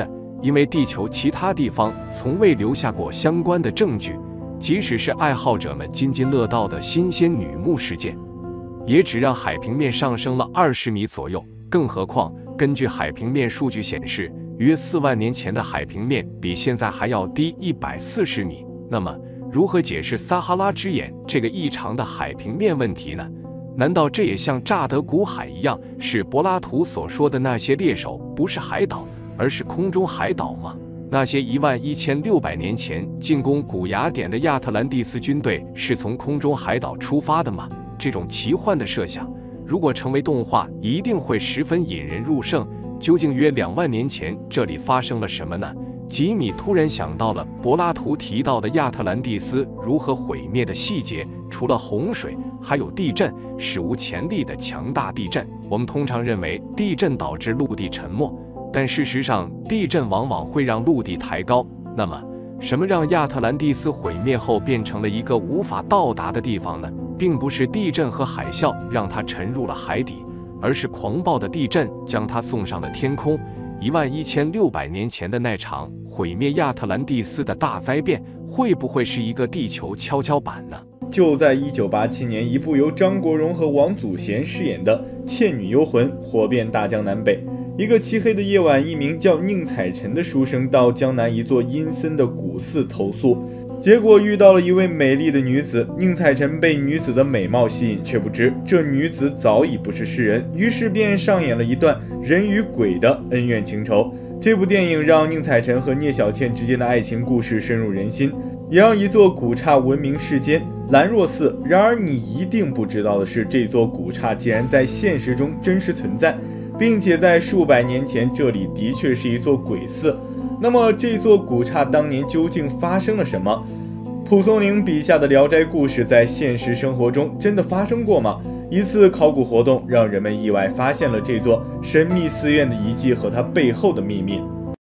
S2: 因为地球其他地方从未留下过相关的证据，即使是爱好者们津津乐道的新鲜女墓事件，也只让海平面上升了二十米左右。更何况，根据海平面数据显示，约四万年前的海平面比现在还要低一百四十米。那么，如何解释撒哈拉之眼这个异常的海平面问题呢？难道这也像乍得古海一样，是柏拉图所说的那些猎手不是海岛，而是空中海岛吗？那些一万一千六百年前进攻古雅典的亚特兰蒂斯军队是从空中海岛出发的吗？这种奇幻的设想，如果成为动画，一定会十分引人入胜。究竟约两万年前这里发生了什么呢？吉米突然想到了柏拉图提到的亚特兰蒂斯如何毁灭的细节，除了洪水，还有地震，史无前例的强大地震。我们通常认为地震导致陆地沉没，但事实上，地震往往会让陆地抬高。那么，什么让亚特兰蒂斯毁灭后变成了一个无法到达的地方呢？并不是地震和海啸让它沉入了海底，而是狂暴的地震将它送上了天空。一万一千六百年前的那场毁灭亚特兰蒂斯的大灾变，会不会是一个地球跷跷板呢？
S1: 就在一九八七年，一部由张国荣和王祖贤饰演的《倩女幽魂》火遍大江南北。一个漆黑的夜晚，一名叫宁采臣的书生到江南一座阴森的古寺投宿，结果遇到了一位美丽的女子。宁采臣被女子的美貌吸引，却不知这女子早已不是世人，于是便上演了一段人与鬼的恩怨情仇。这部电影让宁采臣和聂小倩之间的爱情故事深入人心，也让一座古刹闻名世间——兰若寺。然而你一定不知道的是，这座古刹竟然在现实中真实存在，并且在数百年前这里的确是一座鬼寺。那么这座古刹当年究竟发生了什么？蒲松龄笔下的聊斋故事在现实生活中真的发生过吗？一次考古活动让人们意外发现了这座神秘寺院的遗迹和它背后的秘密。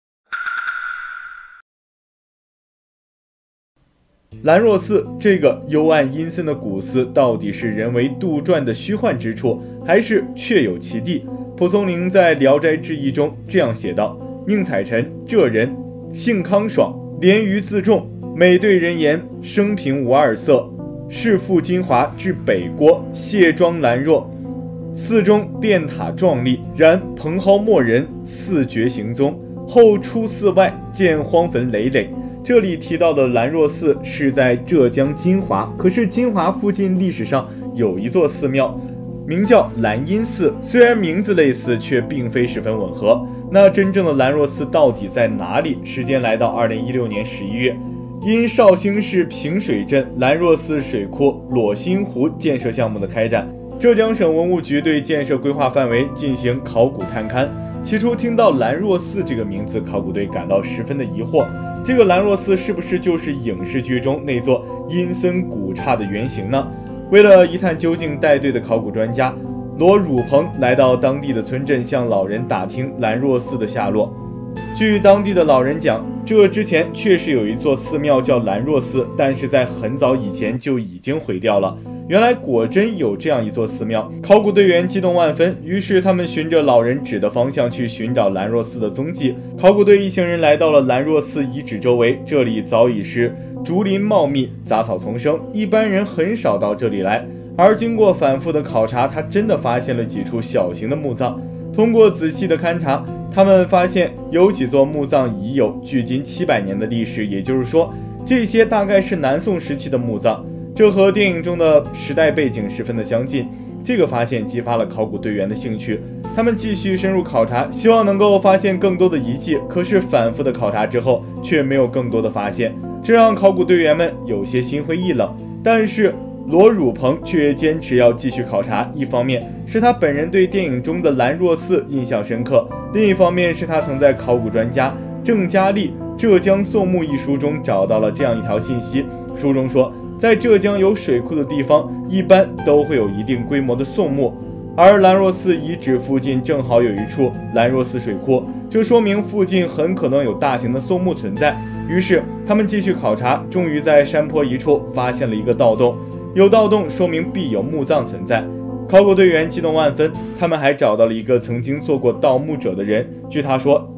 S1: 兰若寺这个幽暗阴森的古寺，到底是人为杜撰的虚幻之处，还是确有其地？蒲松龄在《聊斋志异》中这样写道：宁采臣这人性康爽，廉于自重，每对人言，生平无二色。是赴金华至北郭，谢庄兰若，寺中殿塔壮丽，然蓬蒿没人，寺绝行踪。后出寺外，见荒坟累累。这里提到的兰若寺是在浙江金华，可是金华附近历史上有一座寺庙，名叫兰阴寺，虽然名字类似，却并非十分吻合。那真正的兰若寺到底在哪里？时间来到二零一六年十一月。因绍兴市平水镇兰若寺水库裸心湖建设项目的开展，浙江省文物局对建设规划范围进行考古探勘。起初听到兰若寺这个名字，考古队感到十分的疑惑，这个兰若寺是不是就是影视剧中那座阴森古刹的原型呢？为了一探究竟，带队的考古专家罗汝鹏来到当地的村镇，向老人打听兰若寺的下落。据当地的老人讲，这之前确实有一座寺庙叫兰若寺，但是在很早以前就已经毁掉了。原来果真有这样一座寺庙，考古队员激动万分，于是他们循着老人指的方向去寻找兰若寺的踪迹。考古队一行人来到了兰若寺遗址周围，这里早已是竹林茂密，杂草丛生，一般人很少到这里来。而经过反复的考察，他真的发现了几处小型的墓葬。通过仔细的勘察，他们发现有几座墓葬已有距今七百年的历史，也就是说，这些大概是南宋时期的墓葬。这和电影中的时代背景十分的相近。这个发现激发了考古队员的兴趣，他们继续深入考察，希望能够发现更多的遗迹。可是反复的考察之后，却没有更多的发现，这让考古队员们有些心灰意冷。但是罗汝鹏却坚持要继续考察，一方面是他本人对电影中的兰若寺印象深刻，另一方面是他曾在考古专家郑嘉丽《浙江宋墓》一书中找到了这样一条信息。书中说，在浙江有水库的地方，一般都会有一定规模的宋墓，而兰若寺遗址附近正好有一处兰若寺水库，这说明附近很可能有大型的宋墓存在。于是他们继续考察，终于在山坡一处发现了一个盗洞。有盗洞说明必有墓葬存在，考古队员激动万分。他们还找到了一个曾经做过盗墓者的人，据他说，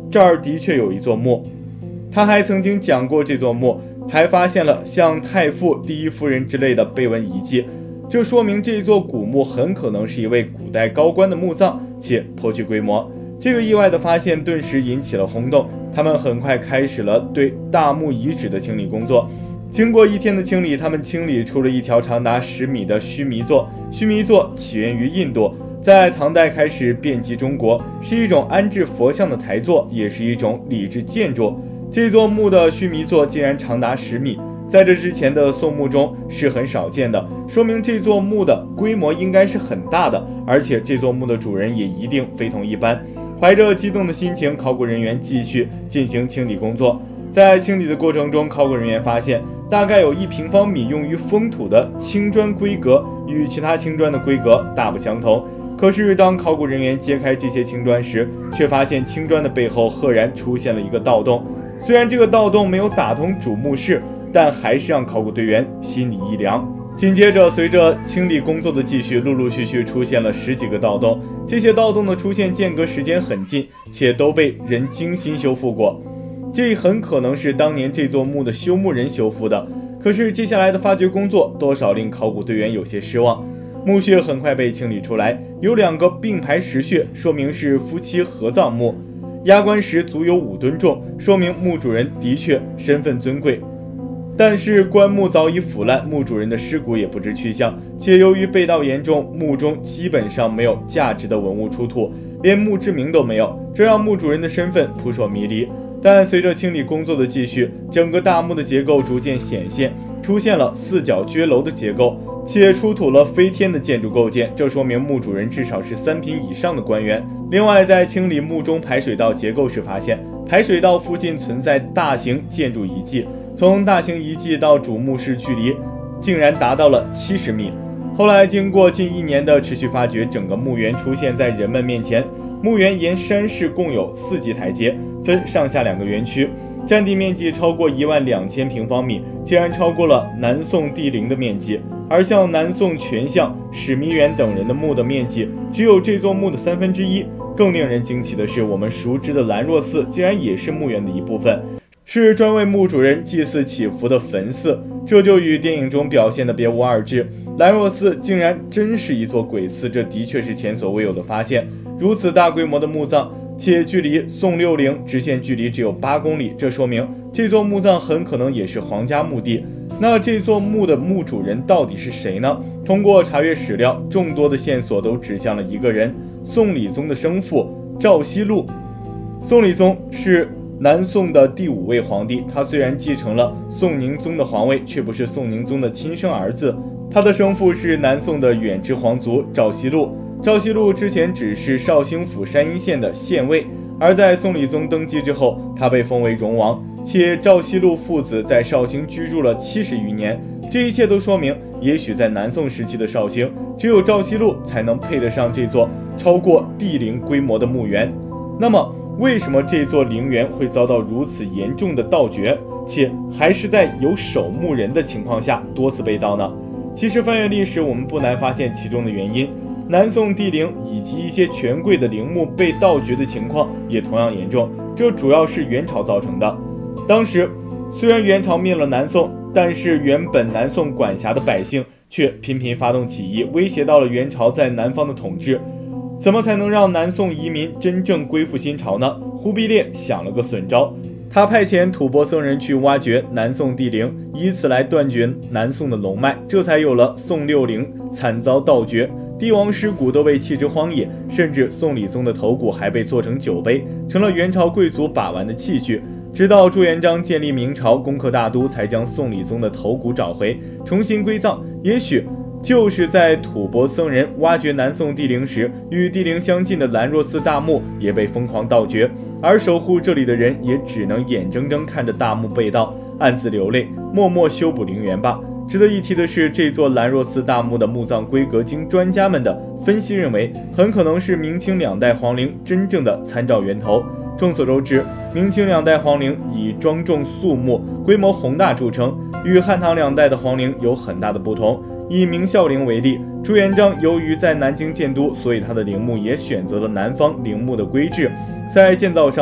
S1: 这儿的确有一座墓。他还曾经讲过这座墓，还发现了像太傅、第一夫人之类的碑文遗迹，这说明这座古墓很可能是一位古代高官的墓葬，且颇具规模。这个意外的发现顿时引起了轰动，他们很快开始了对大墓遗址的清理工作。经过一天的清理，他们清理出了一条长达十米的须弥座。须弥座起源于印度，在唐代开始遍及中国，是一种安置佛像的台座，也是一种礼制建筑。这座墓的须弥座竟然长达十米，在这之前的宋墓中是很少见的，说明这座墓的规模应该是很大的，而且这座墓的主人也一定非同一般。怀着激动的心情，考古人员继续进行清理工作。在清理的过程中，考古人员发现大概有一平方米用于封土的青砖规格与其他青砖的规格大不相同。可是当考古人员揭开这些青砖时，却发现青砖的背后赫然出现了一个盗洞。虽然这个盗洞没有打通主墓室，但还是让考古队员心里一凉。紧接着，随着清理工作的继续，陆陆续续出现了十几个盗洞。这些盗洞的出现间隔时间很近，且都被人精心修复过。这很可能是当年这座墓的修墓人修复的。可是接下来的发掘工作多少令考古队员有些失望。墓穴很快被清理出来，有两个并排石穴，说明是夫妻合葬墓。压棺石足有五吨重，说明墓主人的确身份尊贵。但是棺木早已腐烂，墓主人的尸骨也不知去向，且由于被盗严重，墓中基本上没有价值的文物出土，连墓志铭都没有，这让墓主人的身份扑朔迷离。但随着清理工作的继续，整个大墓的结构逐渐显现，出现了四角撅楼的结构，且出土了飞天的建筑构件，这说明墓主人至少是三品以上的官员。另外，在清理墓中排水道结构时，发现排水道附近存在大型建筑遗迹，从大型遗迹到主墓室距离竟然达到了七十米。后来经过近一年的持续发掘，整个墓园出现在人们面前。墓园沿山势共有四级台阶，分上下两个园区，占地面积超过一万两千平方米，竟然超过了南宋帝陵的面积。而像南宋权相史弥远等人的墓的面积只有这座墓的三分之一。更令人惊奇的是，我们熟知的兰若寺竟然也是墓园的一部分，是专为墓主人祭祀祈福的坟寺，这就与电影中表现的别无二致。兰若寺竟然真是一座鬼寺，这的确是前所未有的发现。如此大规模的墓葬，且距离宋六陵直线距离只有八公里，这说明这座墓葬很可能也是皇家墓地。那这座墓的墓主人到底是谁呢？通过查阅史料，众多的线索都指向了一个人，宋理宗的生父赵熙禄。宋理宗是南宋的第五位皇帝，他虽然继承了宋宁宗的皇位，却不是宋宁宗的亲生儿子。他的生父是南宋的远支皇族赵熙禄。赵熙禄之前只是绍兴府山阴县的县尉，而在宋理宗登基之后，他被封为荣王，且赵熙禄父子在绍兴居住了七十余年。这一切都说明，也许在南宋时期的绍兴，只有赵熙禄才能配得上这座超过帝陵规模的墓园。那么，为什么这座陵园会遭到如此严重的盗掘，且还是在有守墓人的情况下多次被盗呢？其实翻阅历史，我们不难发现其中的原因。南宋帝陵以及一些权贵的陵墓被盗掘的情况也同样严重，这主要是元朝造成的。当时虽然元朝灭了南宋，但是原本南宋管辖的百姓却频频发动起义，威胁到了元朝在南方的统治。怎么才能让南宋移民真正归附新朝呢？忽必烈想了个损招，他派遣吐蕃僧人去挖掘南宋帝陵，以此来断绝南宋的龙脉，这才有了宋六陵惨遭盗掘，帝王尸骨都被弃之荒野，甚至宋理宗的头骨还被做成酒杯，成了元朝贵族把玩的器具。直到朱元璋建立明朝，攻克大都，才将宋理宗的头骨找回，重新归葬。也许就是在吐蕃僧人挖掘南宋帝陵时，与帝陵相近的兰若寺大墓也被疯狂盗掘，而守护这里的人也只能眼睁睁看着大墓被盗，暗自流泪，默默修补陵园吧。值得一提的是，这座兰若寺大墓的墓葬规格，经专家们的分析认为，很可能是明清两代皇陵真正的参照源头。众所周知，明清两代皇陵以庄重肃穆、规模宏大著称，与汉唐两代的皇陵有很大的不同。以明孝陵为例，朱元璋由于在南京建都，所以他的陵墓也选择了南方陵墓的规制。在建造上，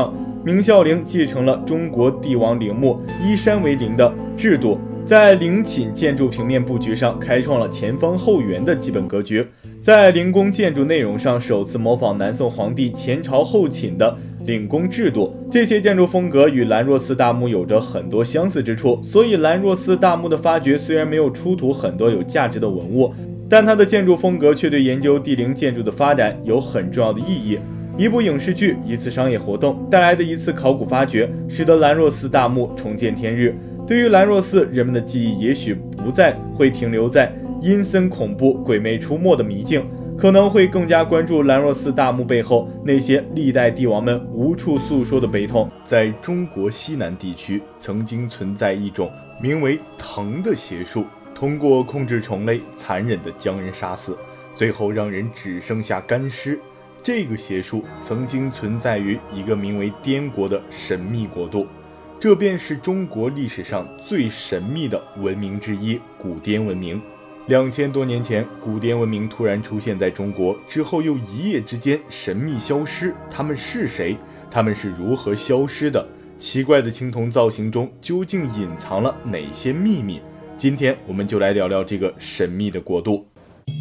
S1: 明孝陵继承了中国帝王陵墓依山为陵的制度，在陵寝建筑平面布局上开创了前方后圆的基本格局，在陵宫建筑内容上首次模仿南宋皇帝前朝后寝的领宫制度。这些建筑风格与兰若寺大墓有着很多相似之处，所以兰若寺大墓的发掘虽然没有出土很多有价值的文物，但它的建筑风格却对研究帝陵建筑的发展有很重要的意义。一部影视剧，一次商业活动带来的一次考古发掘，使得兰若寺大墓重见天日。对于兰若寺，人们的记忆也许不再会停留在阴森恐怖、鬼魅出没的迷境，可能会更加关注兰若寺大墓背后那些历代帝王们无处诉说的悲痛。在中国西南地区，曾经存在一种名为藤的邪术，通过控制虫类，残忍地将人杀死，最后让人只剩下干尸。这个邪术曾经存在于一个名为滇国的神秘国度，这便是中国历史上最神秘的文明之一——古滇文明。两千多年前，古滇文明突然出现在中国，之后又一夜之间神秘消失。他们是谁？他们是如何消失的？奇怪的青铜造型中究竟隐藏了哪些秘密？今天我们就来聊聊这个神秘的国度。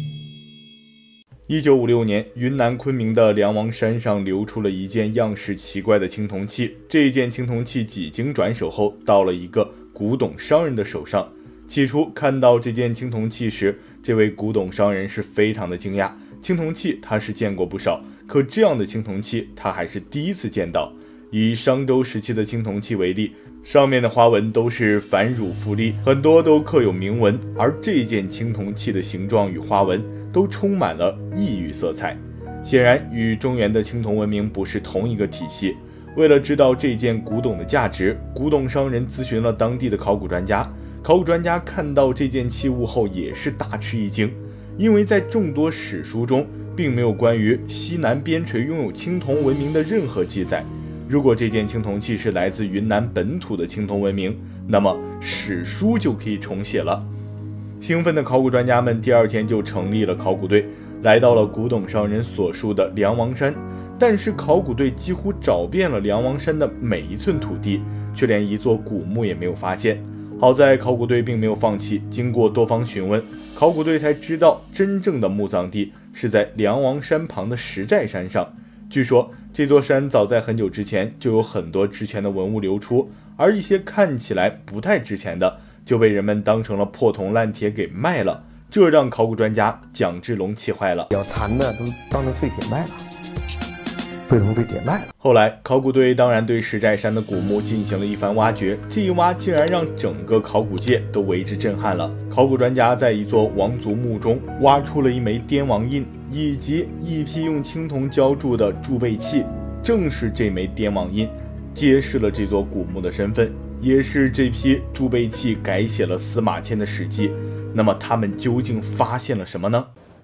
S1: 一九五六年，云南昆明的梁王山上流出了一件样式奇怪的青铜器。这件青铜器几经转手后，到了一个古董商人的手上。起初看到这件青铜器时，这位古董商人是非常的惊讶。青铜器他是见过不少，可这样的青铜器他还是第一次见到。以商周时期的青铜器为例，上面的花纹都是繁缛复丽，很多都刻有铭文，而这件青铜器的形状与花纹都充满了异域色彩，显然与中原的青铜文明不是同一个体系。为了知道这件古董的价值，古董商人咨询了当地的考古专家。考古专家看到这件器物后也是大吃一惊，因为在众多史书中并没有关于西南边陲拥有青铜文明的任何记载。如果这件青铜器是来自云南本土的青铜文明，那么史书就可以重写了。兴奋的考古专家们第二天就成立了考古队，来到了古董商人所述的梁王山。但是考古队几乎找遍了梁王山的每一寸土地，却连一座古墓也没有发现。好在考古队并没有放弃，经过多方询问，考古队才知道真正的墓葬地是在梁王山旁的石寨山上。据说这座山早在很久之前就有很多值钱的文物流出，而一些看起来不太值钱的就被人们当成了破铜烂铁给卖了，这让考古专家蒋志龙气坏了。
S3: 比较残的都当成废铁卖了，废铜废铁卖了。
S1: 后来考古队当然对石寨山的古墓进行了一番挖掘，这一挖竟然让整个考古界都为之震撼了。考古专家在一座王族墓中挖出了一枚滇王印以及一批用青铜浇铸的贮贝器，正是这枚滇王印揭示了这座古墓的身份，也是这批贮贝器改写了司马迁的史记。那么他们究竟发现了什么呢？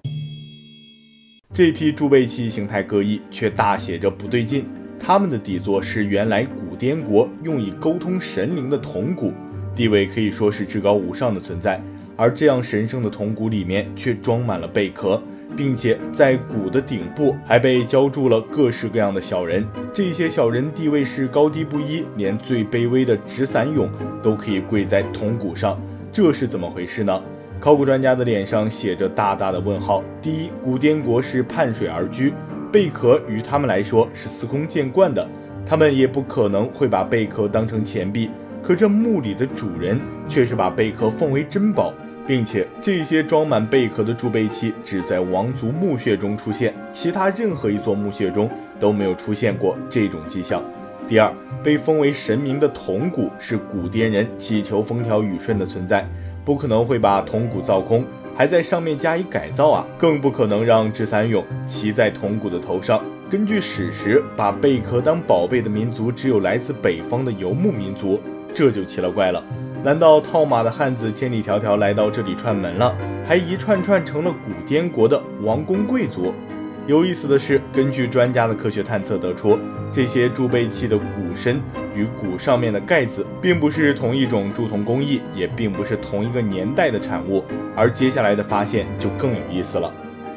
S1: 这批贮贝器形态各异，却大写着不对劲。它们的底座是原来古滇国用以沟通神灵的铜鼓，地位可以说是至高无上的存在。而这样神圣的铜鼓里面却装满了贝壳，并且在鼓的顶部还被浇铸了各式各样的小人。这些小人地位是高低不一，连最卑微的纸伞俑都可以跪在铜鼓上，这是怎么回事呢？考古专家的脸上写着大大的问号。第一，古滇国是畔水而居，贝壳于他们来说是司空见惯的，他们也不可能会把贝壳当成钱币。可这墓里的主人却是把贝壳奉为珍宝，并且这些装满贝壳的贮贝器只在王族墓穴中出现，其他任何一座墓穴中都没有出现过这种迹象。第二，被封为神明的铜鼓是古滇人祈求风调雨顺的存在，不可能会把铜鼓造空，还在上面加以改造啊，更不可能让纸伞俑骑在铜鼓的头上。根据史实，把贝壳当宝贝的民族只有来自北方的游牧民族，这就奇了怪了。难道套马的汉子千里迢迢来到这里串门了，还一串串成了古滇国的王公贵族？有意思的是，根据专家的科学探测得出，这些贮贝器的鼓身与鼓上面的盖子并不是同一种铸铜工艺，也并不是同一个年代的产物。而接下来的发现就更有意思了。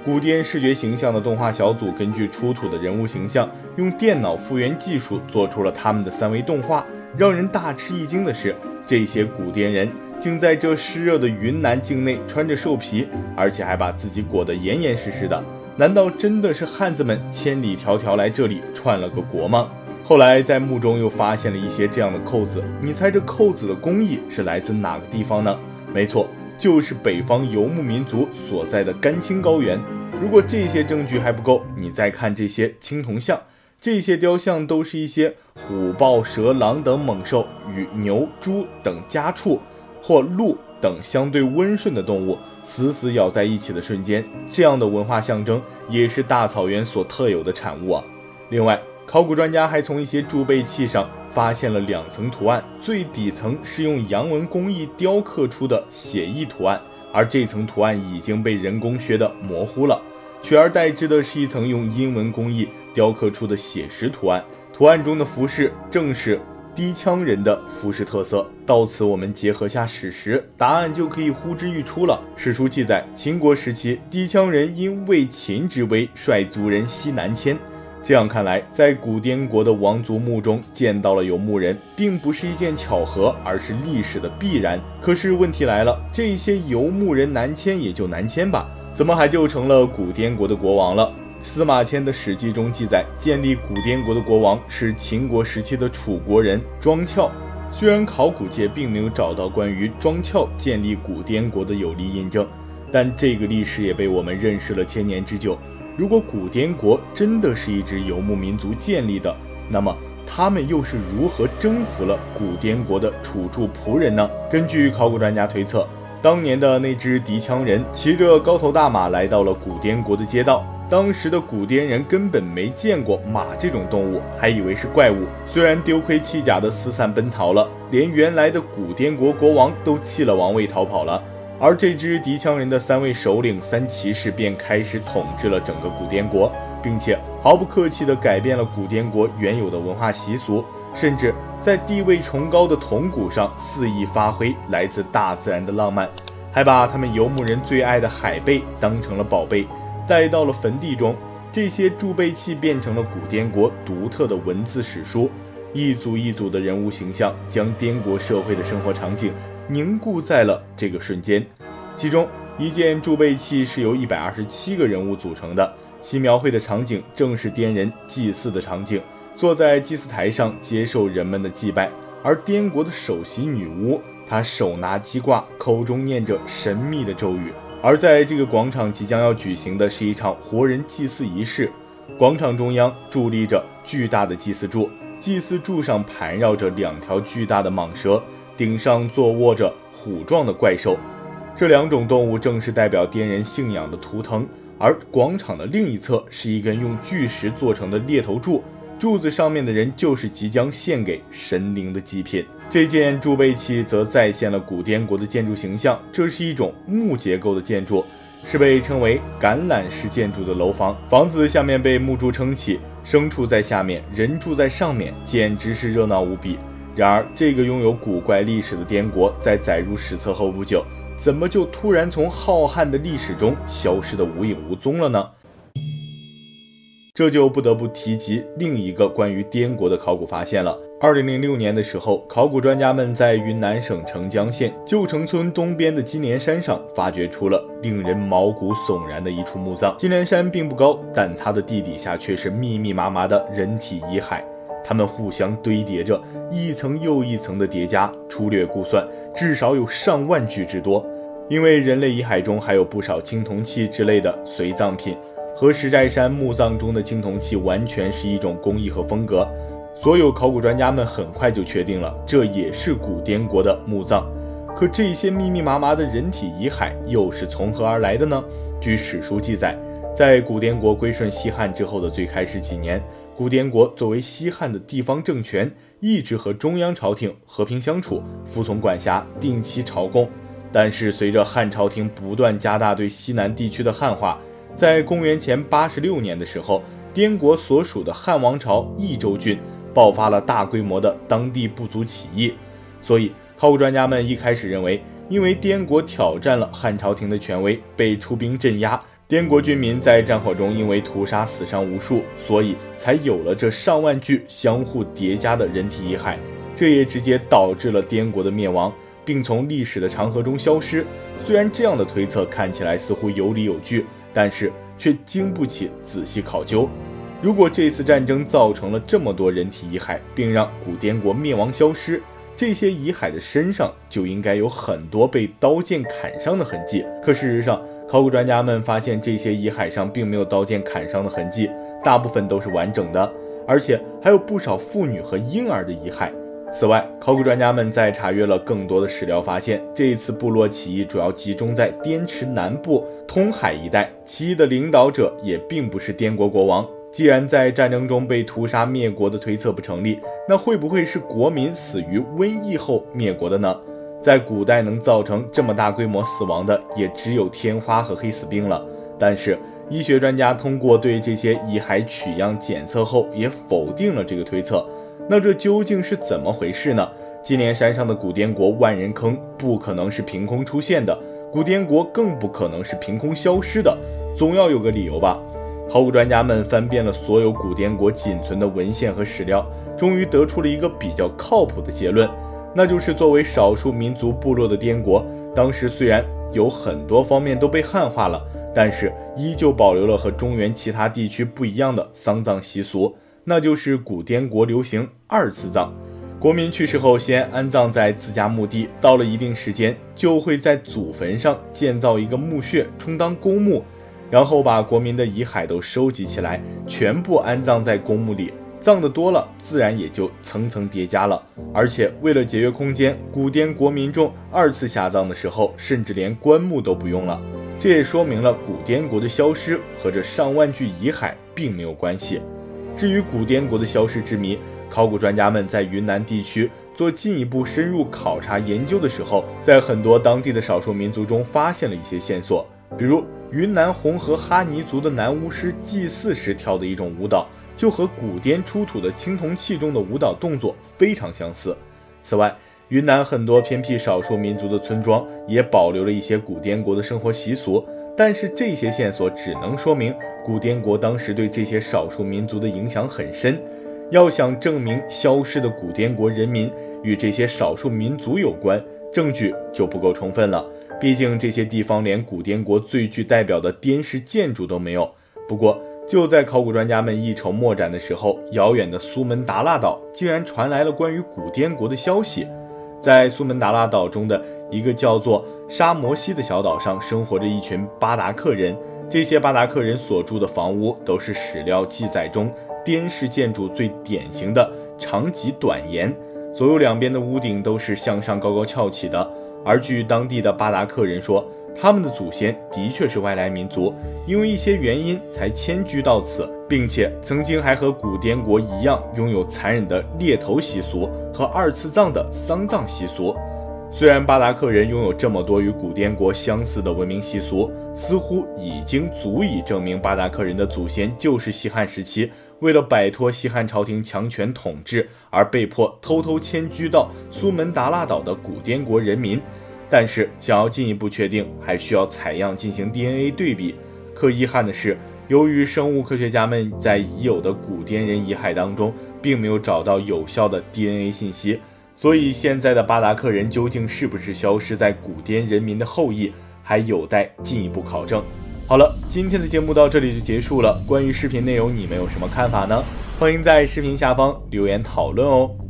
S1: 古滇视觉形象的动画小组根据出土的人物形象，用电脑复原技术做出了他们的三维动画。让人大吃一惊的是，这些古滇人竟在这湿热的云南境内穿着兽皮，而且还把自己裹得严严实实的。难道真的是汉子们千里迢迢来这里串了个国吗？后来在墓中又发现了一些这样的扣子，你猜这扣子的工艺是来自哪个地方呢？没错，就是北方游牧民族所在的甘青高原。如果这些证据还不够，你再看这些青铜像，这些雕像都是一些虎、豹、蛇、狼等猛兽与牛、猪等家畜或鹿等相对温顺的动物死死咬在一起的瞬间，这样的文化象征也是大草原所特有的产物啊。另外，考古专家还从一些贮贝器上发现了两层图案，最底层是用洋文工艺雕刻出的写意图案，而这层图案已经被人工学得模糊了，取而代之的是一层用英文工艺雕刻出的写实图案，图案中的服饰正是低羌人的服饰特色。到此我们结合下史实，答案就可以呼之欲出了。史书记载，秦国时期低羌人因为秦之威，率族人西南迁。这样看来，在古滇国的王族墓中见到了游牧人，并不是一件巧合，而是历史的必然。可是问题来了，这些游牧人南迁也就南迁吧，怎么还就成了古滇国的国王了？司马迁的《史记》中记载，建立古滇国的国王是秦国时期的楚国人庄翘。虽然考古界并没有找到关于庄翘建立古滇国的有力印证，但这个历史也被我们认识了千年之久。如果古滇国真的是一支游牧民族建立的，那么他们又是如何征服了古滇国的楚住仆人呢？根据考古专家推测，当年的那支狄羌人骑着高头大马来到了古滇国的街道，当时的古滇人根本没见过马这种动物，还以为是怪物，虽然丢盔弃甲的四散奔逃了，连原来的古滇国国王都弃了王位逃跑了。而这支狄羌人的三位首领三骑士便开始统治了整个古滇国，并且毫不客气地改变了古滇国原有的文化习俗，甚至在地位崇高的铜鼓上肆意发挥来自大自然的浪漫，还把他们游牧人最爱的海贝当成了宝贝带到了坟地中。这些贮贝器变成了古滇国独特的文字史书，一组一组的人物形象将滇国社会的生活场景凝固在了这个瞬间。其中一件贮贝器是由一百二十七个人物组成的，其描绘的场景正是滇人祭祀的场景，坐在祭祀台上接受人们的祭拜。而滇国的首席女巫，她手拿鸡挂，口中念着神秘的咒语。而在这个广场即将要举行的是一场活人祭祀仪式，广场中央伫立着巨大的祭祀柱，祭祀柱上盘绕着两条巨大的蟒蛇，顶上坐卧着虎状的怪兽。这两种动物正是代表滇人信仰的图腾，而广场的另一侧是一根用巨石做成的猎头柱，柱子上面的人就是即将献给神灵的祭品。这件贮贝器则再现了古滇国的建筑形象，这是一种木结构的建筑，是被称为橄榄式建筑的楼房，房子下面被木柱撑起，牲畜在下面，人住在上面，简直是热闹无比。然而这个拥有古怪历史的滇国在载入史册后不久，怎么就突然从浩瀚的历史中消失得无影无踪了呢？这就不得不提及另一个关于滇国的考古发现了。二零零六年的时候，考古专家们在云南省澄江县旧城村东边的金莲山上发掘出了令人毛骨悚然的一处墓葬。金莲山并不高，但它的地底下却是密密麻麻的人体遗骸，它们互相堆叠着，一层又一层的叠加，粗略估算至少有上万具之多。因为人类遗骸中还有不少青铜器之类的随葬品，和石寨山墓葬中的青铜器完全是一种工艺和风格。所有考古专家们很快就确定了，这也是古滇国的墓葬。可这些密密麻麻的人体遗骸又是从何而来的呢？据史书记载，在古滇国归顺西汉之后的最开始几年，古滇国作为西汉的地方政权，一直和中央朝廷和平相处，服从管辖，定期朝贡。但是随着汉朝廷不断加大对西南地区的汉化，在公元前八十六年的时候，滇国所属的汉王朝益州郡爆发了大规模的当地部族起义。所以考古专家们一开始认为，因为滇国挑战了汉朝廷的权威，被出兵镇压， 滇国军民在战火中因为屠杀死伤无数，所以才有了这上万具相互叠加的人体遗骸，这也直接导致了滇国的灭亡，并从历史的长河中消失。虽然这样的推测看起来似乎有理有据，但是却经不起仔细考究。如果这次战争造成了这么多人体遗骸，并让古滇国灭亡消失，这些遗骸的身上就应该有很多被刀剑砍伤的痕迹。可事实上，考古专家们发现这些遗骸上并没有刀剑砍伤的痕迹，大部分都是完整的，而且还有不少妇女和婴儿的遗骸。此外，考古专家们在查阅了更多的史料，发现这一次部落起义主要集中在滇池南部通海一带，起义的领导者也并不是滇国国王。既然在战争中被屠杀灭国的推测不成立，那会不会是国民死于瘟疫后灭国的呢？在古代能造成这么大规模死亡的也只有天花和黑死病了，但是医学专家通过对这些遗骸取样检测后也否定了这个推测。那这究竟是怎么回事呢？金莲山上的古滇国万人坑不可能是凭空出现的，古滇国更不可能是凭空消失的，总要有个理由吧。考古专家们翻遍了所有古滇国仅存的文献和史料，终于得出了一个比较靠谱的结论，那就是作为少数民族部落的滇国，当时虽然有很多方面都被汉化了，但是依旧保留了和中原其他地区不一样的丧葬习俗，那就是古滇国流行二次葬。国民去世后先安葬在自家墓地，到了一定时间就会在祖坟上建造一个墓穴充当公墓，然后把国民的遗骸都收集起来，全部安葬在公墓里。葬的多了，自然也就层层叠加了。而且为了节约空间，古滇国民众二次下葬的时候，甚至连棺木都不用了。这也说明了古滇国的消失和这上万具遗骸并没有关系。至于古滇国的消失之谜，考古专家们在云南地区做进一步深入考察研究的时候，在很多当地的少数民族中发现了一些线索，比如云南红河哈尼族的男巫师祭祀时跳的一种舞蹈，就和古滇出土的青铜器中的舞蹈动作非常相似。此外，云南很多偏僻少数民族的村庄也保留了一些古滇国的生活习俗，但是这些线索只能说明古滇国当时对这些少数民族的影响很深。要想证明消失的古滇国人民与这些少数民族有关，证据就不够充分了。毕竟这些地方连古滇国最具代表的滇式建筑都没有。不过就在考古专家们一筹莫展的时候，遥远的苏门答腊岛竟然传来了关于古滇国的消息。在苏门答腊岛中的一个叫做沙摩西的小岛上，生活着一群巴达克人。这些巴达克人所住的房屋都是史料记载中滇式建筑最典型的长脊短檐，左右两边的屋顶都是向上高高翘起的。而据当地的巴达克人说，他们的祖先的确是外来民族，因为一些原因才迁居到此，并且曾经还和古滇国一样拥有残忍的猎头习俗和二次葬的丧葬习俗。虽然巴达克人拥有这么多与古滇国相似的文明习俗，似乎已经足以证明巴达克人的祖先就是西汉时期为了摆脱西汉朝廷强权统治而被迫偷偷迁居到苏门答腊岛的古滇国人民。但是想要进一步确定，还需要采样进行 D N A 对比。可遗憾的是，由于生物科学家们在已有的古滇人遗骸当中并没有找到有效的 D N A 信息，所以现在的巴达克人究竟是不是消失在古滇人民的后裔，还有待进一步考证。好了，今天的节目到这里就结束了。关于视频内容，你们有什么看法呢？欢迎在视频下方留言讨论哦。